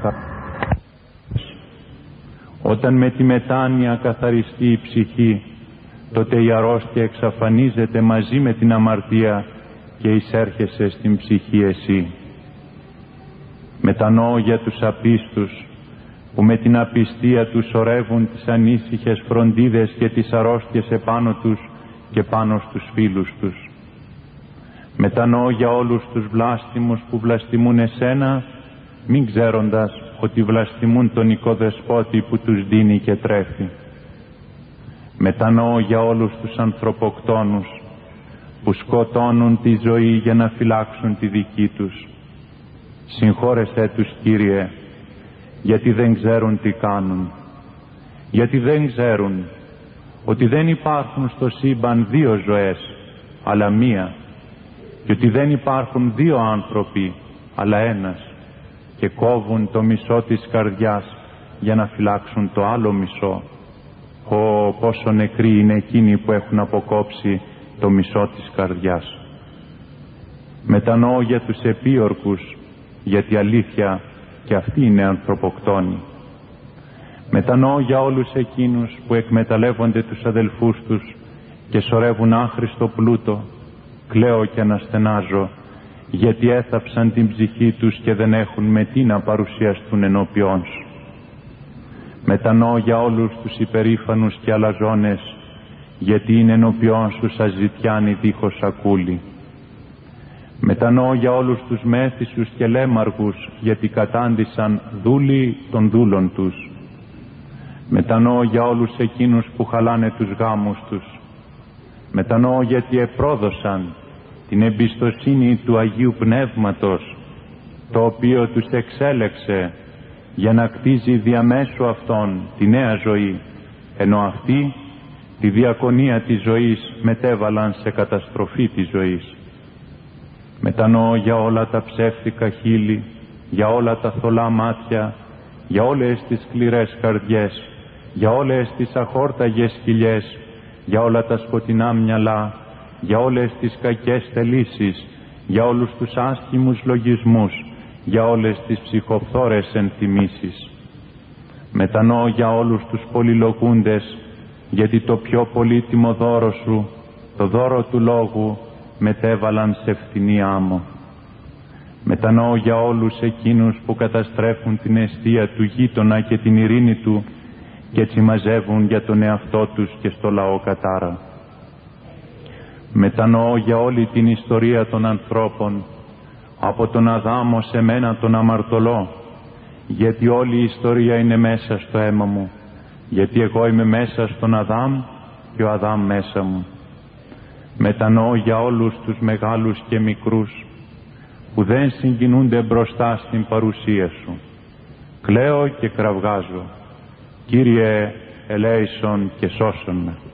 Όταν με τη μετάνοια καθαριστεί η ψυχή, τότε η αρρώστια εξαφανίζεται μαζί με την αμαρτία και εισέρχεσαι στην ψυχή εσύ. Μετανοώ για τους απίστους, που με την απιστία τους σωρεύουν τις ανήσυχες φροντίδες και τις αρρώστιες επάνω τους και πάνω στους φίλους τους. Μετανοώ για όλους τους βλάστημους που βλαστημούν εσένα, μην ξέροντας ότι βλαστημούν τον οικοδεσπότη που τους δίνει και τρέφει. Μετανοώ για όλους τους ανθρωποκτόνους που σκοτώνουν τη ζωή για να φυλάξουν τη δική τους. Συγχώρεσέ τους, Κύριε, γιατί δεν ξέρουν τι κάνουν. Γιατί δεν ξέρουν ότι δεν υπάρχουν στο σύμπαν δύο ζωές, αλλά μία, και ότι δεν υπάρχουν δύο άνθρωποι, αλλά ένας, και κόβουν το μισό της καρδιάς για να φυλάξουν το άλλο μισό. Πόσο νεκροί είναι εκείνοι που έχουν αποκόψει το μισό της καρδιάς. Μετανοώ για τους επίορκους, γιατί αλήθεια και αυτοί είναι ανθρωποκτόνοι. Μετανοώ για όλους εκείνους που εκμεταλλεύονται τους αδελφούς τους και σωρεύουν άχρηστο πλούτο. Κλαίω και αναστενάζω, γιατί έθαψαν την ψυχή τους και δεν έχουν με τι να παρουσιαστούν ενώπιόν σου. Μετανοώ για όλους τους υπερήφανους και αλαζόνες, γιατί είναι ενώπιόν σου σαν ζητιάνοι δίχως σακούλι. Μετανοώ για όλους τους μέθησους και λέμαργους, γιατί κατάντησαν δούλοι των δούλων τους. Μετανοώ για όλους εκείνους που χαλάνε τους γάμους τους. Μετανοώ γιατί επρόδωσαν την εμπιστοσύνη του Αγίου Πνεύματος, το οποίο τους εξέλεξε για να κτίζει διαμέσου αυτών τη νέα ζωή, ενώ αυτοί τη διακονία της ζωής μετέβαλαν σε καταστροφή της ζωής. Μετανοώ για όλα τα ψεύτικα χείλη, για όλα τα θολά μάτια, για όλες τις σκληρές καρδιές, για όλες τις αχόρταγες κοιλιές, για όλα τα σκοτεινά μυαλά, για όλες τις κακές θελήσεις, για όλους τους άσχημους λογισμούς, για όλες τις ψυχοφθόρες ενθυμίσεις. Μετανοώ για όλους τους πολυλογούντες, γιατί το πιο πολύτιμο δώρο σου, το δώρο του λόγου, μετέβαλαν σε φθηνή άμμο. Μετανοώ για όλους εκείνους που καταστρέφουν την εστία του γείτονα και την ειρήνη του και έτσι μαζεύουν για τον εαυτό τους και στο λαό κατάρα. Μετανοώ για όλη την ιστορία των ανθρώπων, από τον Αδάμ ως εμένα τον αμαρτωλό, γιατί όλη η ιστορία είναι μέσα στο αίμα μου, γιατί εγώ είμαι μέσα στον Αδάμ και ο Αδάμ μέσα μου. Μετανοώ για όλους τους μεγάλους και μικρούς που δεν συγκινούνται μπροστά στην παρουσία σου. Κλαίω και κραυγάζω. Κύριε, ελέησον και σώσον με.